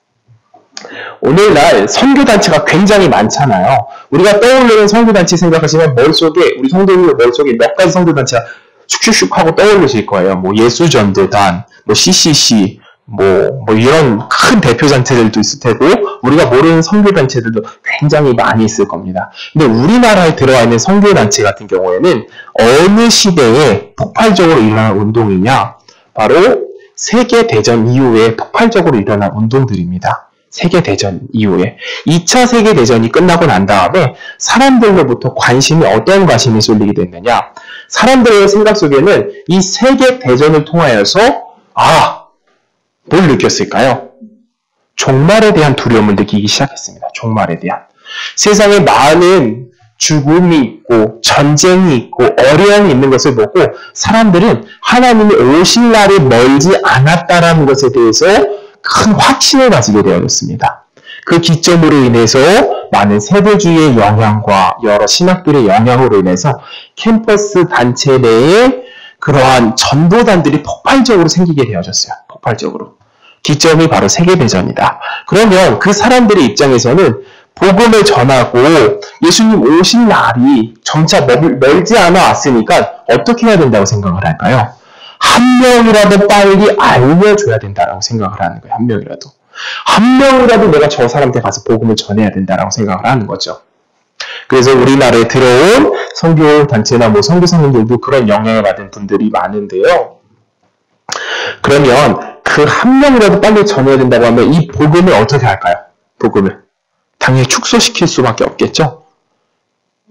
오늘날 선교단체가 굉장히 많잖아요. 우리가 떠오르는 선교단체 생각하시면 머릿속에 우리 성도님의 머릿속에 몇 가지 선교단체가 슉슉슉 하고 떠오르실 거예요. 뭐 예수전도단, 뭐 CCC, 뭐 이런 큰 대표단체들도 있을 테고 우리가 모르는 선교단체들도 굉장히 많이 있을 겁니다. 근데 우리나라에 들어와 있는 선교단체 같은 경우에는 어느 시대에 폭발적으로 일어난 운동이냐? 바로 세계대전 이후에 폭발적으로 일어난 운동들입니다. 세계대전 이후에 2차 세계대전이 끝나고 난 다음에 사람들로부터 어떤 관심이 쏠리게 됐느냐? 사람들의 생각 속에는 이 세계대전을 통하여서 뭘 느꼈을까요? 종말에 대한 두려움을 느끼기 시작했습니다. 종말에 대한. 세상에 많은 죽음이 있고 전쟁이 있고 어려움이 있는 것을 보고 사람들은 하나님이 오실 날이 멀지 않았다라는 것에 대해서 큰 확신을 가지게 되었습니다. 그 기점으로 인해서 많은 세대주의의 영향과 여러 신학들의 영향으로 인해서 캠퍼스 단체 내에 그러한 전도단들이 폭발적으로 생기게 되어졌어요. 폭발적으로. 기점이 바로 세계대전이다. 그러면 그 사람들의 입장에서는 복음을 전하고 예수님 오실 날이 점차 멀지 않아 왔으니까 어떻게 해야 된다고 생각을 할까요? 한 명이라도 빨리 알려줘야 된다라고 생각을 하는 거예요. 한 명이라도 내가 저 사람한테 가서 복음을 전해야 된다라고 생각을 하는 거죠. 그래서 우리나라에 들어온 선교단체나 선교사님들도 그런 영향을 받은 분들이 많은데요. 그러면 그 한 명이라도 빨리 전해야 된다고 하면 이 복음을 어떻게 할까요? 복음을 당연히 축소시킬 수밖에 없겠죠.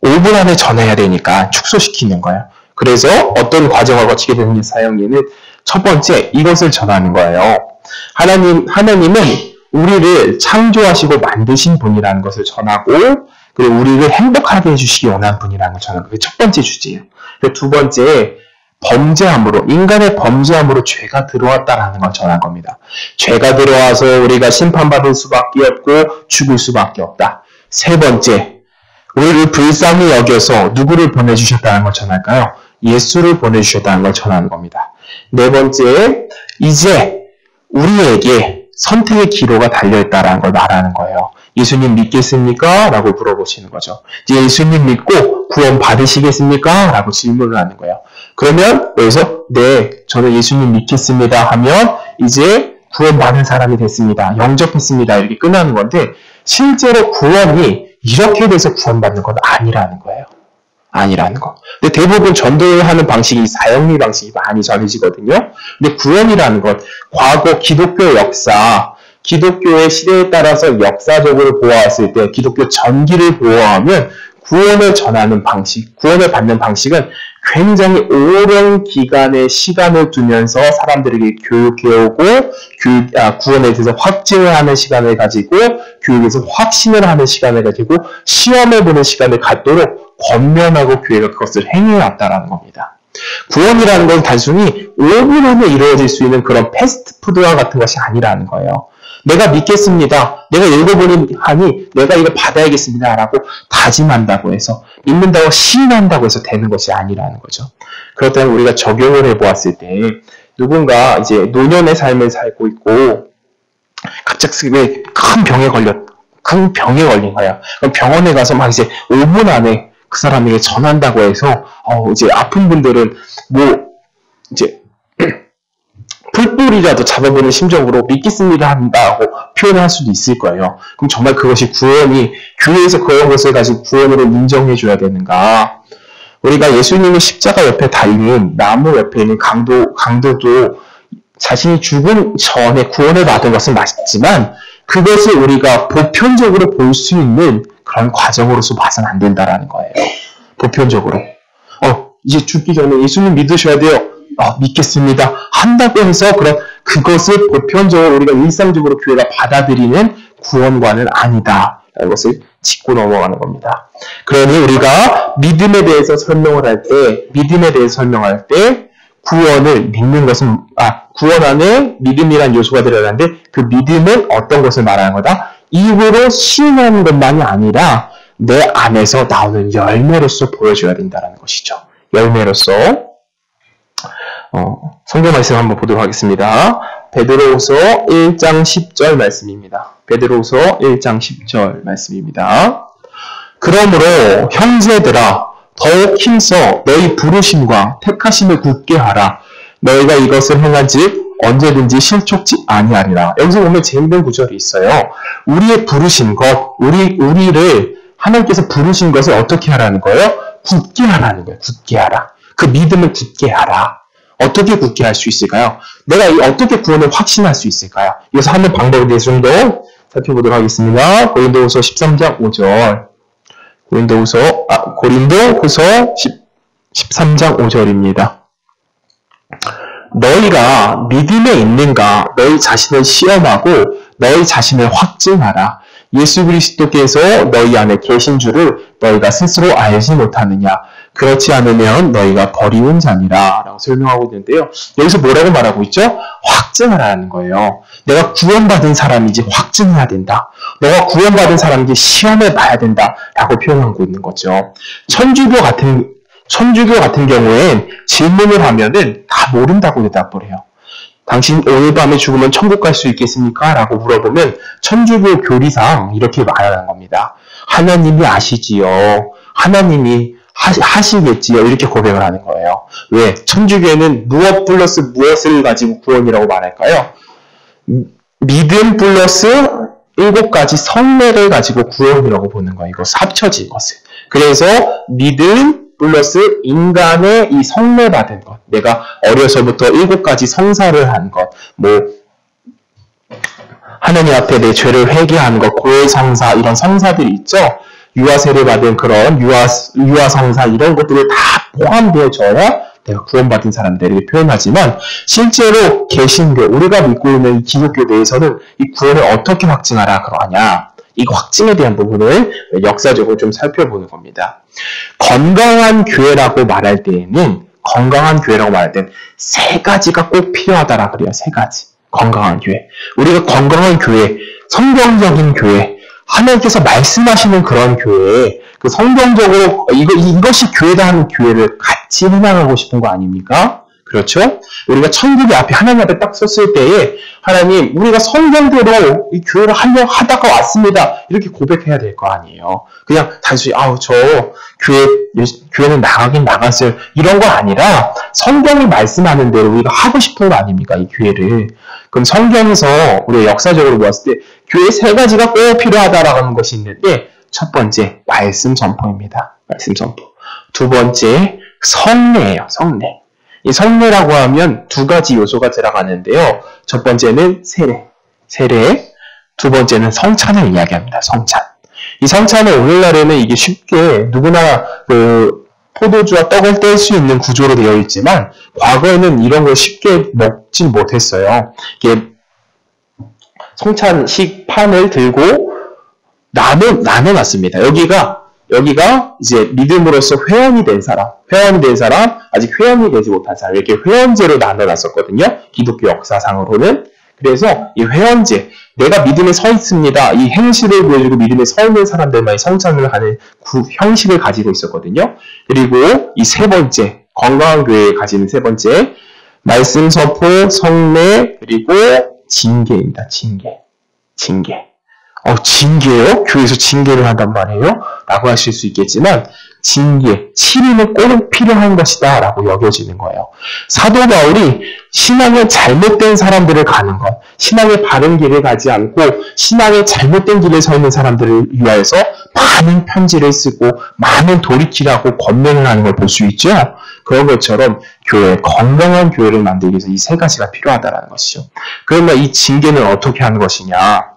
5분 안에 전해야 되니까 축소시키는 거예요. 그래서 어떤 과정을 거치게 되는 사형리는 첫 번째, 이것을 전하는 거예요. 하나님은 우리를 창조하시고 만드신 분이라는 것을 전하고, 그리고 우리를 행복하게 해주시기 원하는 분이라는 걸 전하는 게 첫 번째 주제예요. 두 번째, 범죄함으로, 인간의 범죄함으로 죄가 들어왔다라는 걸 전한 겁니다. 죄가 들어와서 우리가 심판받을 수밖에 없고 죽을 수밖에 없다. 세 번째, 우리를 불쌍히 여겨서 누구를 보내주셨다는 걸 전할까요? 예수를 보내주셨다는 걸 전하는 겁니다. 네 번째, 이제 우리에게 선택의 기로가 달려있다는 걸 말하는 거예요. 예수님 믿겠습니까? 라고 물어보시는 거죠. 이제 예수님 믿고 구원 받으시겠습니까? 라고 질문을 하는 거예요. 그러면 여기서 네, 저는 예수님 믿겠습니다 하면 이제 구원받은 사람이 됐습니다. 영접했습니다. 이렇게 끝나는 건데, 실제로 구원이 이렇게 돼서 구원받는 건 아니라는 거예요. 아니라는 거. 근데 대부분 전도를 하는 방식이 사형리 방식이 많이 전해지거든요. 근데 구원이라는 것, 과거 기독교 역사, 기독교의 시대에 따라서 역사적으로 보아왔을 때 기독교 전기를 보아하면 구원을 전하는 방식, 구원을 받는 방식은 굉장히 오랜 기간의 시간을 두면서 사람들에게 교육해오고 구원에 대해서 확증을 하는 시간을 가지고 교육에서 확신을 하는 시간을 가지고 시험해보는 시간을 갖도록 권면하고 교회가 그것을 행해왔다는 겁니다. 구원이라는 건 단순히 5분 안에 이루어질 수 있는 그런 패스트푸드와 같은 것이 아니라는 거예요. 내가 믿겠습니다. 내가 읽어보니 하니 내가 이거 받아야겠습니다. 라고 다짐한다고 해서, 믿는다고 시인한다고 해서 되는 것이 아니라는 거죠. 그렇다면 우리가 적용을 해보았을 때, 누군가 이제 노년의 삶을 살고 있고, 갑자기 큰 병에 걸린 거야. 그럼 병원에 가서 막 이제 5분 안에 그 사람에게 전한다고 해서, 이제 아픈 분들은 이제, 풀뿌리라도 잡아보는 심정으로 믿겠습니다 한다고 표현할 수도 있을 거예요. 그럼 정말 그것이 구원이, 교회에서 그런 것을 가지고 구원으로 인정해줘야 되는가? 우리가 예수님의 십자가 옆에 달린 나무 옆에 있는 강도도 자신이 죽음 전에 구원을 받은 것은 맞지만 그것을 우리가 보편적으로 볼 수 있는 그런 과정으로서 봐서는 안 된다라는 거예요. 보편적으로. 이제 죽기 전에 예수님 믿으셔야 돼요. 믿겠습니다. 한다고 해서 그것을 보편적으로 우리가 일상적으로 교회가 받아들이는 구원과는 아니다. 라는 것을 짚고 넘어가는 겁니다. 그러니 우리가 믿음에 대해서 설명할 때 구원을 믿는 것은, 구원 안에 믿음이란 요소가 들어가는데 그 믿음은 어떤 것을 말하는 거다? 입으로 시인하는 것만이 아니라 내 안에서 나오는 열매로서 보여줘야 된다는 것이죠. 열매로서. 성경 말씀 한번 보도록 하겠습니다. 베드로후서 1장 10절 말씀입니다. 베드로후서 1장 10절 말씀입니다. 그러므로 형제들아 더욱 힘써 너희 부르심과 택하심을 굳게 하라. 너희가 이것을 행한즉 언제든지 실족지 아니하리라. 여기서 보면 재밌는 구절이 있어요. 우리의 부르신 것, 우리를 하나님께서 부르신 것을 어떻게 하라는 거예요? 굳게 하라는 거예요. 굳게 하라. 그 믿음을 굳게 하라. 어떻게 굳게 할 수 있을까요? 내가 어떻게 구원을 확신할 수 있을까요? 이것을 하는 방법에 대해서 좀 더 살펴보도록 하겠습니다. 고린도후서 13장 5절. 고린도후서 13장 5절입니다. 너희가 믿음에 있는가 너희 자신을 시험하고 너희 자신을 확증하라. 예수 그리스도께서 너희 안에 계신 줄을 너희가 스스로 알지 못하느냐. 그렇지 않으면 너희가 버리운 자니라 라고 설명하고 있는데요. 여기서 뭐라고 말하고 있죠? 확증하라는 거예요. 내가 구원받은 사람이지 확증해야 된다. 너가 구원받은 사람이지 시험해 봐야 된다 라고 표현하고 있는 거죠. 천주교 같은 경우엔 질문을 하면은 다 모른다고 대답을 해요. 당신 오늘 밤에 죽으면 천국 갈 수 있겠습니까? 라고 물어보면 천주교 교리상 이렇게 말하는 겁니다. 하나님이 아시지요. 하나님이 하시겠지요. 이렇게 고백을 하는 거예요. 왜? 천주교에는 무엇 플러스 무엇을 가지고 구원이라고 말할까요? 믿음 플러스 7가지 성례를 가지고 구원이라고 보는 거예요. 이것을 합쳐진 것을. 그래서 믿음 플러스 인간의 이 성례 받은 것, 내가 어려서부터 7가지 성사를 한 것, 하나님 앞에 내 죄를 회개하는 것, 고해성사 이런 성사들이 있죠. 유아 세례받은 그런 유아 성사 이런 것들이 다 포함되어져야 내가 구원받은 사람들 이렇게 표현하지만 실제로 개신교 우리가 믿고 있는 이 기독교 내에서는 이 구원을 어떻게 확증하라 그러냐 이 확증에 대한 부분을 역사적으로 좀 살펴보는 겁니다. 건강한 교회라고 말할 때는 세 가지가 꼭 필요하다라 그래요. 세 가지. 건강한 교회. 우리가 건강한 교회, 성경적인 교회, 하나님께서 말씀하시는 그런 교회, 그 성경적으로 이것이 교회다 하는 교회를 같이 해나가고 싶은 거 아닙니까? 그렇죠? 우리가 천국의 앞에 하나님 앞에 딱 섰을 때에 하나님 우리가 성경대로 이 교회를 하다가 왔습니다. 이렇게 고백해야 될 거 아니에요. 그냥 단순히 저 교회는 나가긴 나갔어요. 이런 거 아니라 성경이 말씀하는 대로 우리가 하고 싶은 거 아닙니까? 이 교회를. 그럼 성경에서 우리가 역사적으로 보았을 때 교회 세 가지가 꼭 필요하다라는 것이 있는데 첫 번째 말씀 전포입니다. 말씀 전포. 두 번째 성례예요. 성례. 이 성례라고 하면 두 가지 요소가 들어가는데요. 첫 번째는 세례, 두 번째는 성찬을 이야기합니다. 성찬. 이 성찬은 오늘날에는 이게 쉽게 누구나 포도주와 떡을 뗄 수 있는 구조로 되어 있지만 과거에는 이런 걸 쉽게 먹진 못했어요. 이게 성찬식 판을 들고 나눠놨습니다. 여기가 이제 믿음으로써 회원이 된 사람, 아직 회원이 되지 못한 사람, 이렇게 회원제로 나눠놨었거든요. 기독교 역사상으로는. 그래서 이 회원제, 내가 믿음에 서 있습니다. 이 행실을 보여주고 믿음에 서 있는 사람들만 성찬을 하는 형식을 가지고 있었거든요. 그리고 이 세 번째, 건강한 교회에 가지는 세 번째, 말씀 선포, 성례, 그리고 징계입니다. 징계. 징계요? 교회에서 징계를 한단 말이에요? 라고 하실 수 있겠지만 징계, 치료는 꼭 필요한 것이다 라고 여겨지는 거예요. 사도 바울이 신앙의 잘못된 사람들을 가는 것, 신앙의 바른 길을 가지 않고 신앙의 잘못된 길에 서 있는 사람들을 위하여서 많은 편지를 쓰고 많은 돌이키라고 권면을 하는 걸 볼 수 있죠. 그런 것처럼 건강한 교회를 만들기 위해서 이 세 가지가 필요하다는 것이죠. 그러면 이 징계는 어떻게 하는 것이냐?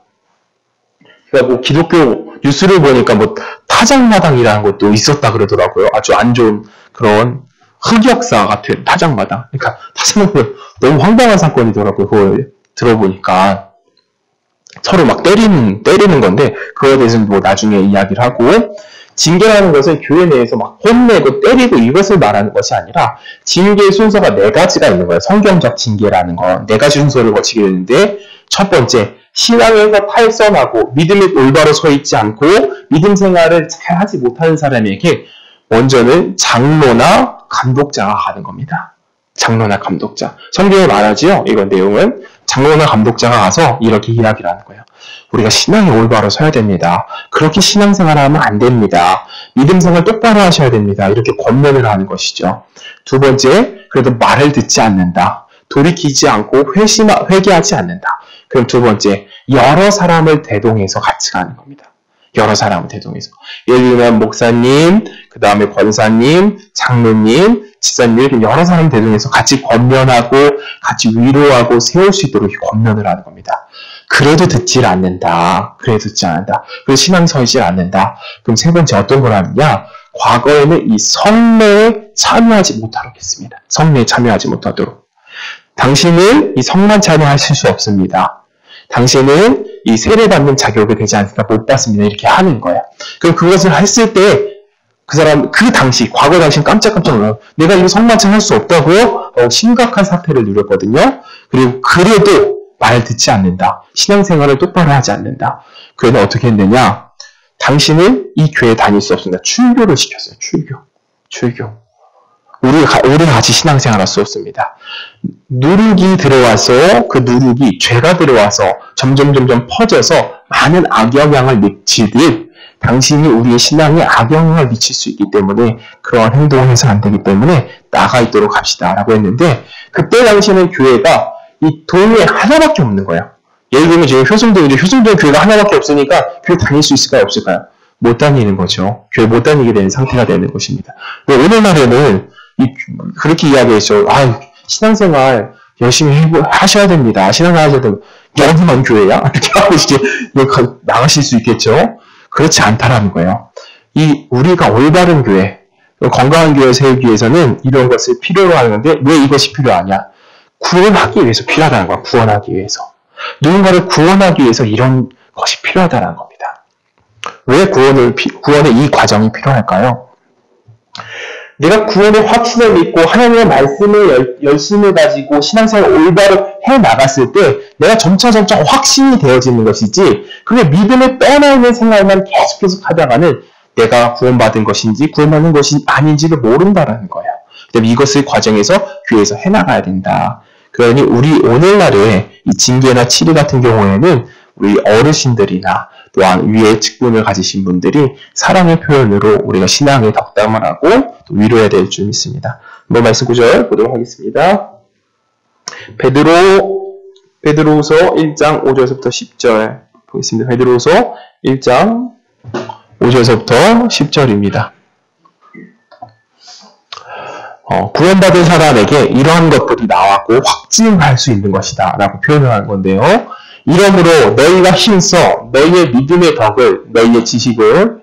그러니까 기독교 뉴스를 보니까 타작마당이라는 것도 있었다 그러더라고요. 아주 안 좋은 그런 흑역사 같은 타작마당. 그러니까 타작마당 너무 황당한 사건이더라고요. 그걸 들어보니까 서로 막 때리는 건데 그거에 대해서는 나중에 이야기를 하고 징계라는 것은 교회 내에서 막 혼내고 때리고 이것을 말하는 것이 아니라 징계의 순서가 네 가지가 있는 거예요. 성경적 징계라는 건 네 가지 순서를 거치게 되는데 첫 번째 신앙에서 탈선하고 믿음에 올바로 서 있지 않고 믿음 생활을 잘 하지 못하는 사람에게 먼저는 장로나 감독자가 가는 겁니다. 장로나 감독자. 성경에 말하지요. 이건 내용은 장로나 감독자가 가서 이렇게 이야기를 하는 거예요. 우리가 신앙에 올바로 서야 됩니다. 그렇게 신앙생활을 하면 안 됩니다. 믿음 생활 똑바로 하셔야 됩니다. 이렇게 권면을 하는 것이죠. 두 번째, 그래도 말을 듣지 않는다. 돌이키지 않고 회개하지 않는다. 그럼 두 번째, 여러 사람을 대동해서 같이 가는 겁니다. 여러 사람을 대동해서. 예를 들면 목사님, 그 다음에 권사님, 장로님, 집사님 이렇게 여러 사람 대동해서 같이 권면하고 같이 위로하고 세울 수 있도록 권면을 하는 겁니다. 그래도 듣질 않는다. 그래도 신앙 서지 않는다. 그럼 세 번째 어떤 걸 하느냐? 과거에는 이 성례에 참여하지 못하도록 했습니다. 성례에 참여하지 못하도록. 당신은 이 성만 참여하실 수 없습니다. 당신은 이 세례받는 자격이 되지 않으니까 못 받습니다. 이렇게 하는 거야. 그럼 그것을 했을 때 과거 당시는 깜짝깜짝 놀라요. 내가 이거 성만찬 할 수 없다고요? 심각한 사태를 누렸거든요. 그리고 그래도 말 듣지 않는다. 신앙생활을 똑바로 하지 않는다. 그래서 어떻게 했느냐? 당신은 이 교회에 다닐 수 없습니다. 출교를 시켰어요. 출교. 우리가 같이 신앙생활을 할 수 없습니다. 누룩이 들어와서 그 누룩이 죄가 들어와서 점점 퍼져서 많은 악영향을 미치듯 당신이 우리의 신앙에 악영향을 미칠 수 있기 때문에 그러한 행동을 해서 안 되기 때문에 나가 있도록 합시다 라고 했는데 그때 당시에는 교회가 이 동네에 하나밖에 없는 거예요. 예를 들면 지금 효성동 교회가 하나밖에 없으니까 교회 다닐 수 있을까요? 없을까요? 못 다니는 거죠. 교회 못 다니게 되는 상태가 되는 것입니다. 오늘날에는 그렇게 이야기했죠. 신앙생활 열심히 하셔야 됩니다. 신앙생활 하셔야 됩니다. 여기만 교회야? 이렇게 하고 이제 나가실 수 있겠죠. 그렇지 않다라는 거예요. 우리가 올바른 교회, 건강한 교회를 세우기 위해서는 이런 것을 필요로 하는데 왜 이것이 필요하냐? 구원하기 위해서 필요하다는 거야. 구원하기 위해서. 누군가를 구원하기 위해서 이런 것이 필요하다는 겁니다. 왜 구원의 이 과정이 필요할까요? 내가 구원의 확신을 믿고 하나님의 말씀을 열심을 가지고 신앙생활을 올바로 해나갔을 때 내가 점차 확신이 되어지는 것이지 그게 믿음을 떠나는 생활만 계속해서 하다가는 내가 구원받은 것인지 구원받는 것이 아닌지를 모른다라는 거예요. 그다음에 이것을 과정에서 교회에서 해나가야 된다. 그러니 우리 오늘날의 이 징계나 치리 같은 경우에는 우리 어르신들이나 또한 위의 직분을 가지신 분들이 사랑의 표현으로 우리가 신앙의 덕담을 하고 또 위로해야 될 줄 믿습니다. 한번 말씀 구절 보도록 하겠습니다. 베드로후서 1장 5절부터 10절 보겠습니다. 베드로후서 1장 5절부터 10절입니다. 구원받은 사람에게 이러한 것들이 나왔고 확증할 수 있는 것이다 라고 표현을 한 건데요. 이러므로 너희가 힘써 너희의 믿음의 덕을 너희의 지식의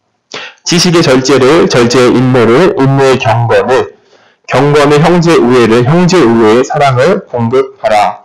절제를 절제의 인내를 인내의 경건을 경건의 형제 우애를 형제 우애의 사랑을 공급하라.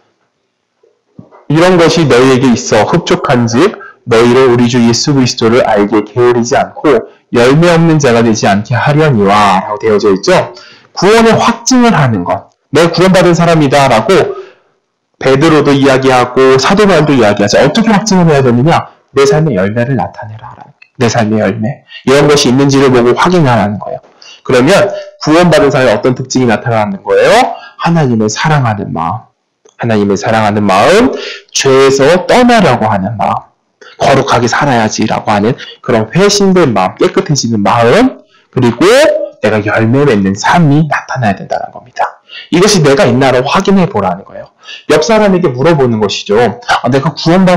이런 것이 너희에게 있어 흡족한즉 너희를 우리 주 예수 그리스도를 알게 게으르지 않고 열매 없는 자가 되지 않게 하려니와 라고 되어져 있죠. 구원의 확증을 하는 것. 내가 구원받은 사람이다 라고 베드로도 이야기하고 사도 바울도 이야기하죠. 어떻게 확증을 해야 되느냐? 내 삶의 열매를 나타내라. 내 삶의 열매. 이런 것이 있는지를 보고 확인하라는 거예요. 그러면 구원받은 사람의 어떤 특징이 나타나는 거예요? 하나님을 사랑하는 마음. 하나님을 사랑하는 마음, 죄에서 떠나려고 하는 마음. 거룩하게 살아야지라고 하는 그런 회심된 마음, 깨끗해지는 마음, 그리고 내가 열매 맺는 삶이 나타나야 된다는 겁니다. 이것이 내가 있나를 확인해 보라는 거예요. 옆 사람에게 물어보는 것이죠. 내가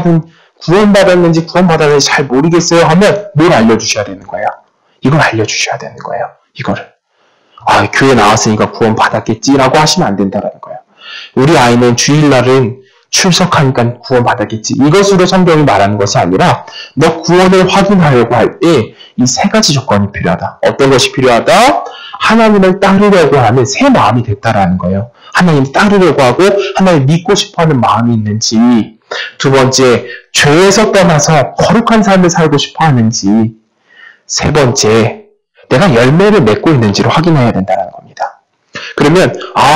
구원받았는지 구원받았는지 잘 모르겠어요 하면 뭘 알려주셔야 되는 거예요? 이걸 알려주셔야 되는 거예요. 이거를. 교회 나왔으니까 구원받았겠지라고 하시면 안 된다는 거예요. 우리 아이는 주일날은 출석하니까 구원받았겠지. 이것으로 성경이 말하는 것이 아니라 너 구원을 확인하려고 할 때 이 세 가지 조건이 필요하다. 어떤 것이 필요하다? 하나님을 따르려고 하는 새 마음이 됐다라는 거예요. 하나님 따르려고 하고 하나님 믿고 싶어하는 마음이 있는지, 두 번째, 죄에서 떠나서 거룩한 삶을 살고 싶어 하는지, 세 번째, 내가 열매를 맺고 있는지를 확인해야 된다는 겁니다. 그러면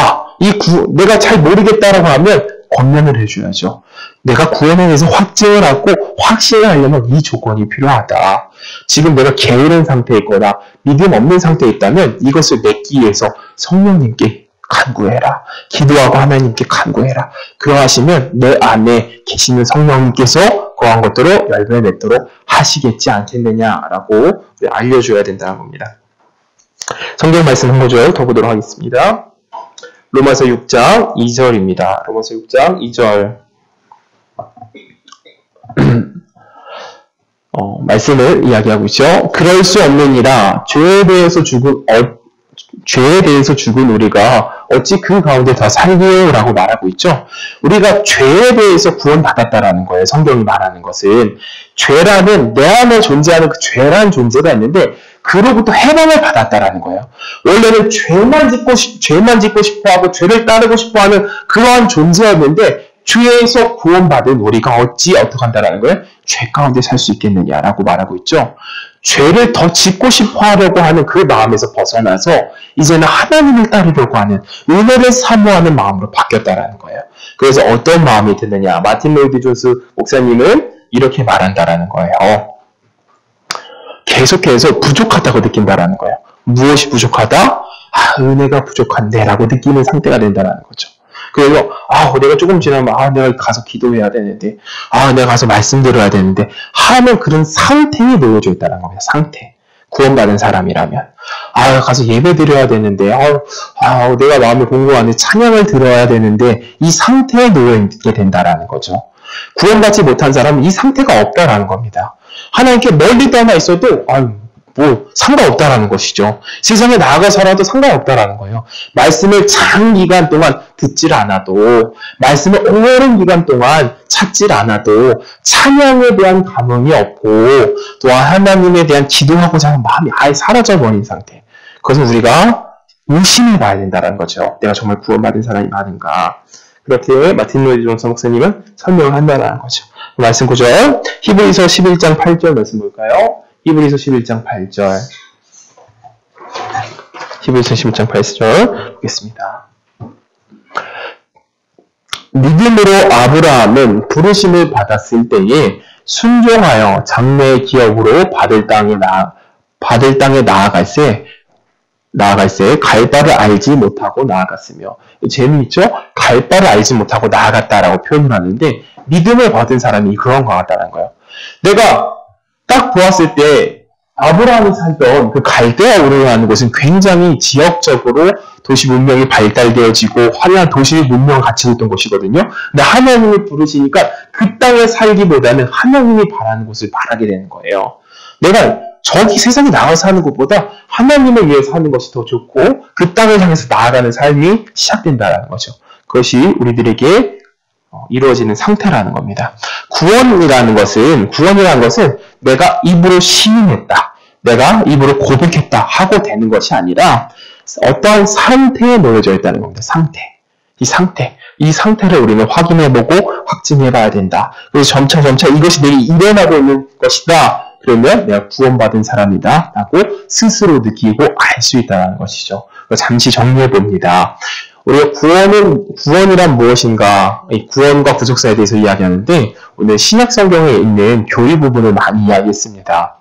내가 잘 모르겠다라고 하면 권면을 해줘야죠. 내가 구원에 대해서 확증을 하고 확신을 하려면 이 조건이 필요하다. 지금 내가 게으른 상태에 있거나 믿음 없는 상태에 있다면 이것을 맺기 위해서 성령님께 간구해라. 기도하고 하나님께 간구해라. 그러하시면 내 안에 계시는 성령님께서 그러한 것들을 열매 맺도록 하시겠지 않겠느냐라고 알려줘야 된다는 겁니다. 성경 말씀 한 구절 더 보도록 하겠습니다. 로마서 6장 2절입니다. 로마서 6장 2절 말씀을 이야기하고 있죠. 그럴 수 없느니라 죄에 대해서 죽은 우리가 어찌 그 가운데 더 살리요? 라고 말하고 있죠. 우리가 죄에 대해서 구원받았다라는 거예요. 성경이 말하는 것은 죄라는 내 안에 존재하는 그 죄라는 존재가 있는데 그로부터 해방을 받았다라는 거예요. 원래는 죄만 짓고 싶어하고 죄를 따르고 싶어하는 그러한 존재였는데 죄에서 구원받은 우리가 어떻게 한다라는 거예요? 죄 가운데 살 수 있겠느냐라고 말하고 있죠. 죄를 더 짓고 싶어하려고 하는 그 마음에서 벗어나서 이제는 하나님을 따르려고 하는 은혜를 사모하는 마음으로 바뀌었다라는 거예요. 그래서 어떤 마음이 드느냐? 마틴 로이드 존스 목사님은 이렇게 말한다라는 거예요. 계속해서 부족하다고 느낀다라는 거예요. 무엇이 부족하다? 은혜가 부족한데 라고 느끼는 상태가 된다라는 거죠. 그래서 내가 조금 지나면 내가 가서 기도해야 되는데 내가 가서 말씀 들어야 되는데 하는 그런 상태에 놓여져 있다는 겁니다. 상태. 구원받은 사람이라면 가서 예배 드려야 되는데 내가 마음이 공고하는데 찬양을 들어야 되는데 이 상태에 놓여있게 된다라는 거죠. 구원받지 못한 사람은 이 상태가 없다라는 겁니다. 하나님께 멀리 떠나 있어도 뭐 상관없다라는 것이죠. 세상에 나아가서라도 상관없다라는 거예요. 말씀을 장기간 동안 듣질 않아도, 말씀을 오랜 기간 동안 찾질 않아도 찬양에 대한 감흥이 없고 또한 하나님에 대한 기도하고자 하는 마음이 아예 사라져버린 상태. 그것은 우리가 의심해 봐야 된다는 거죠. 내가 정말 구원받은 사람이 많은가. 그렇게 마틴 로이드 존슨 목사님은 설명을 한다는 거죠. 말씀 구절 히브리서 11장 8절 말씀 볼까요? 히브리서 11장 8절 히브리서 11장 8절 보겠습니다. 믿음으로 아브라함은 부르심을 받았을 때에 순종하여 장래의 기업으로 받을 땅에 나아갈새 갈 바를 알지 못하고 나아갔으며. 재미있죠? 갈 바를 알지 못하고 나아갔다라고 표현을 하는데 믿음을 받은 사람이 그런 것 같다는 거예요. 내가 딱 보았을 때 아브라함이 살던 그 갈대아 우르라는 곳은 굉장히 지역적으로 도시 문명이 발달되어지고 화려한 도시 문명을 갖추고 있던 곳이거든요. 근데 하나님이 부르시니까 그 땅에 살기보다는 하나님이 바라는 곳을 바라게 되는 거예요. 내가 저기 세상에 나가서 사는 것보다 하나님을 위해 사는 것이 더 좋고 그 땅을 향해서 나아가는 삶이 시작된다는 거죠. 그것이 우리들에게 이루어지는 상태라는 겁니다. 구원이라는 것은 내가 입으로 시인했다, 내가 입으로 고백했다 하고 되는 것이 아니라 어떠한 상태에 놓여져 있다는 겁니다. 이 상태를 우리는 확인해보고 확증해봐야 된다. 그래서 점차 이것이 내게 일어나고 있는 것이다. 그러면 내가 구원받은 사람이다 라고 스스로 느끼고 알 수 있다는 것이죠. 잠시 정리해봅니다. 우리가 구원이란 무엇인가, 구원과 구속사에 대해서 이야기하는데 오늘 신약성경에 있는 교리 부분을 많이 이야기했습니다.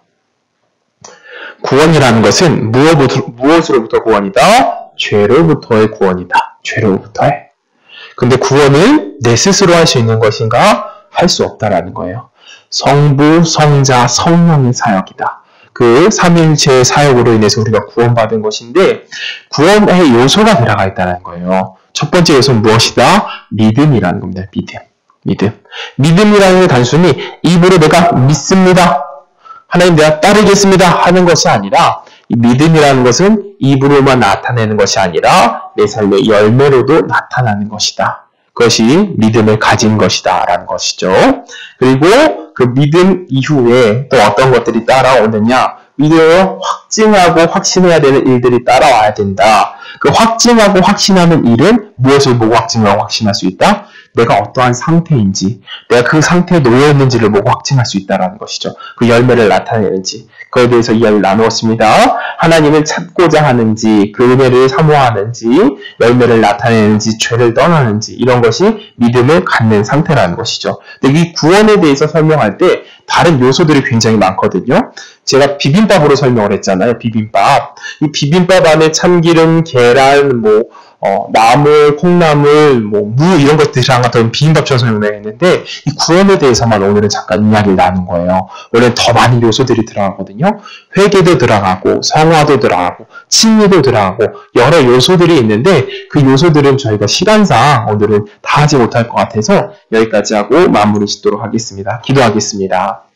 구원이라는 것은 무엇으로부터 구원이다? 죄로부터의 구원이다. 죄로부터의. 근데 구원을 내 스스로 할 수 있는 것인가? 할 수 없다라는 거예요. 성부, 성자, 성령의 사역이다. 그 삼위일체의 사역으로 인해서 우리가 구원받은 것인데 구원의 요소가 들어가 있다는 거예요. 첫 번째 요소는 무엇이다? 믿음이라는 겁니다. 믿음이라는 게 단순히 입으로 내가 믿습니다, 하나님 내가 따르겠습니다 하는 것이 아니라, 이 믿음이라는 것은 입으로만 나타내는 것이 아니라 내 삶의 열매로도 나타나는 것이다. 그것이 믿음을 가진 것이다 라는 것이죠. 그리고 그 믿음 이후에 또 어떤 것들이 따라오느냐, 믿음을 확증하고 확신해야 되는 일들이 따라와야 된다. 그 확증하고 확신하는 일은 무엇을 보고 확증하고 확신할 수 있다? 내가 어떠한 상태인지, 내가 그 상태에 놓여있는지를 보고 확증할 수 있다는 것이죠. 그 열매를 나타내는지, 그에 대해서 이야기를 나누었습니다. 하나님을 찾고자 하는지, 그 은혜를 사모하는지, 열매를 나타내는지, 죄를 떠나는지, 이런 것이 믿음을 갖는 상태라는 것이죠. 근데 이 구원에 대해서 설명할 때 다른 요소들이 굉장히 많거든요. 제가 비빔밥으로 설명을 했잖아요. 비빔밥. 이 비빔밥 안에 참기름, 계란, 나물, 콩나물, 무 이런 것들이 들어간 비빔밥처럼 설명했는데 이 구원에 대해서만 오늘은 잠깐 이야기를 나눈 거예요. 원래 더 많은 요소들이 들어가거든요. 회개도 들어가고 성화도 들어가고 친리도 들어가고 여러 요소들이 있는데 그 요소들은 저희가 시간상 오늘은 다 하지 못할 것 같아서 여기까지 하고 마무리 짓도록 하겠습니다. 기도하겠습니다.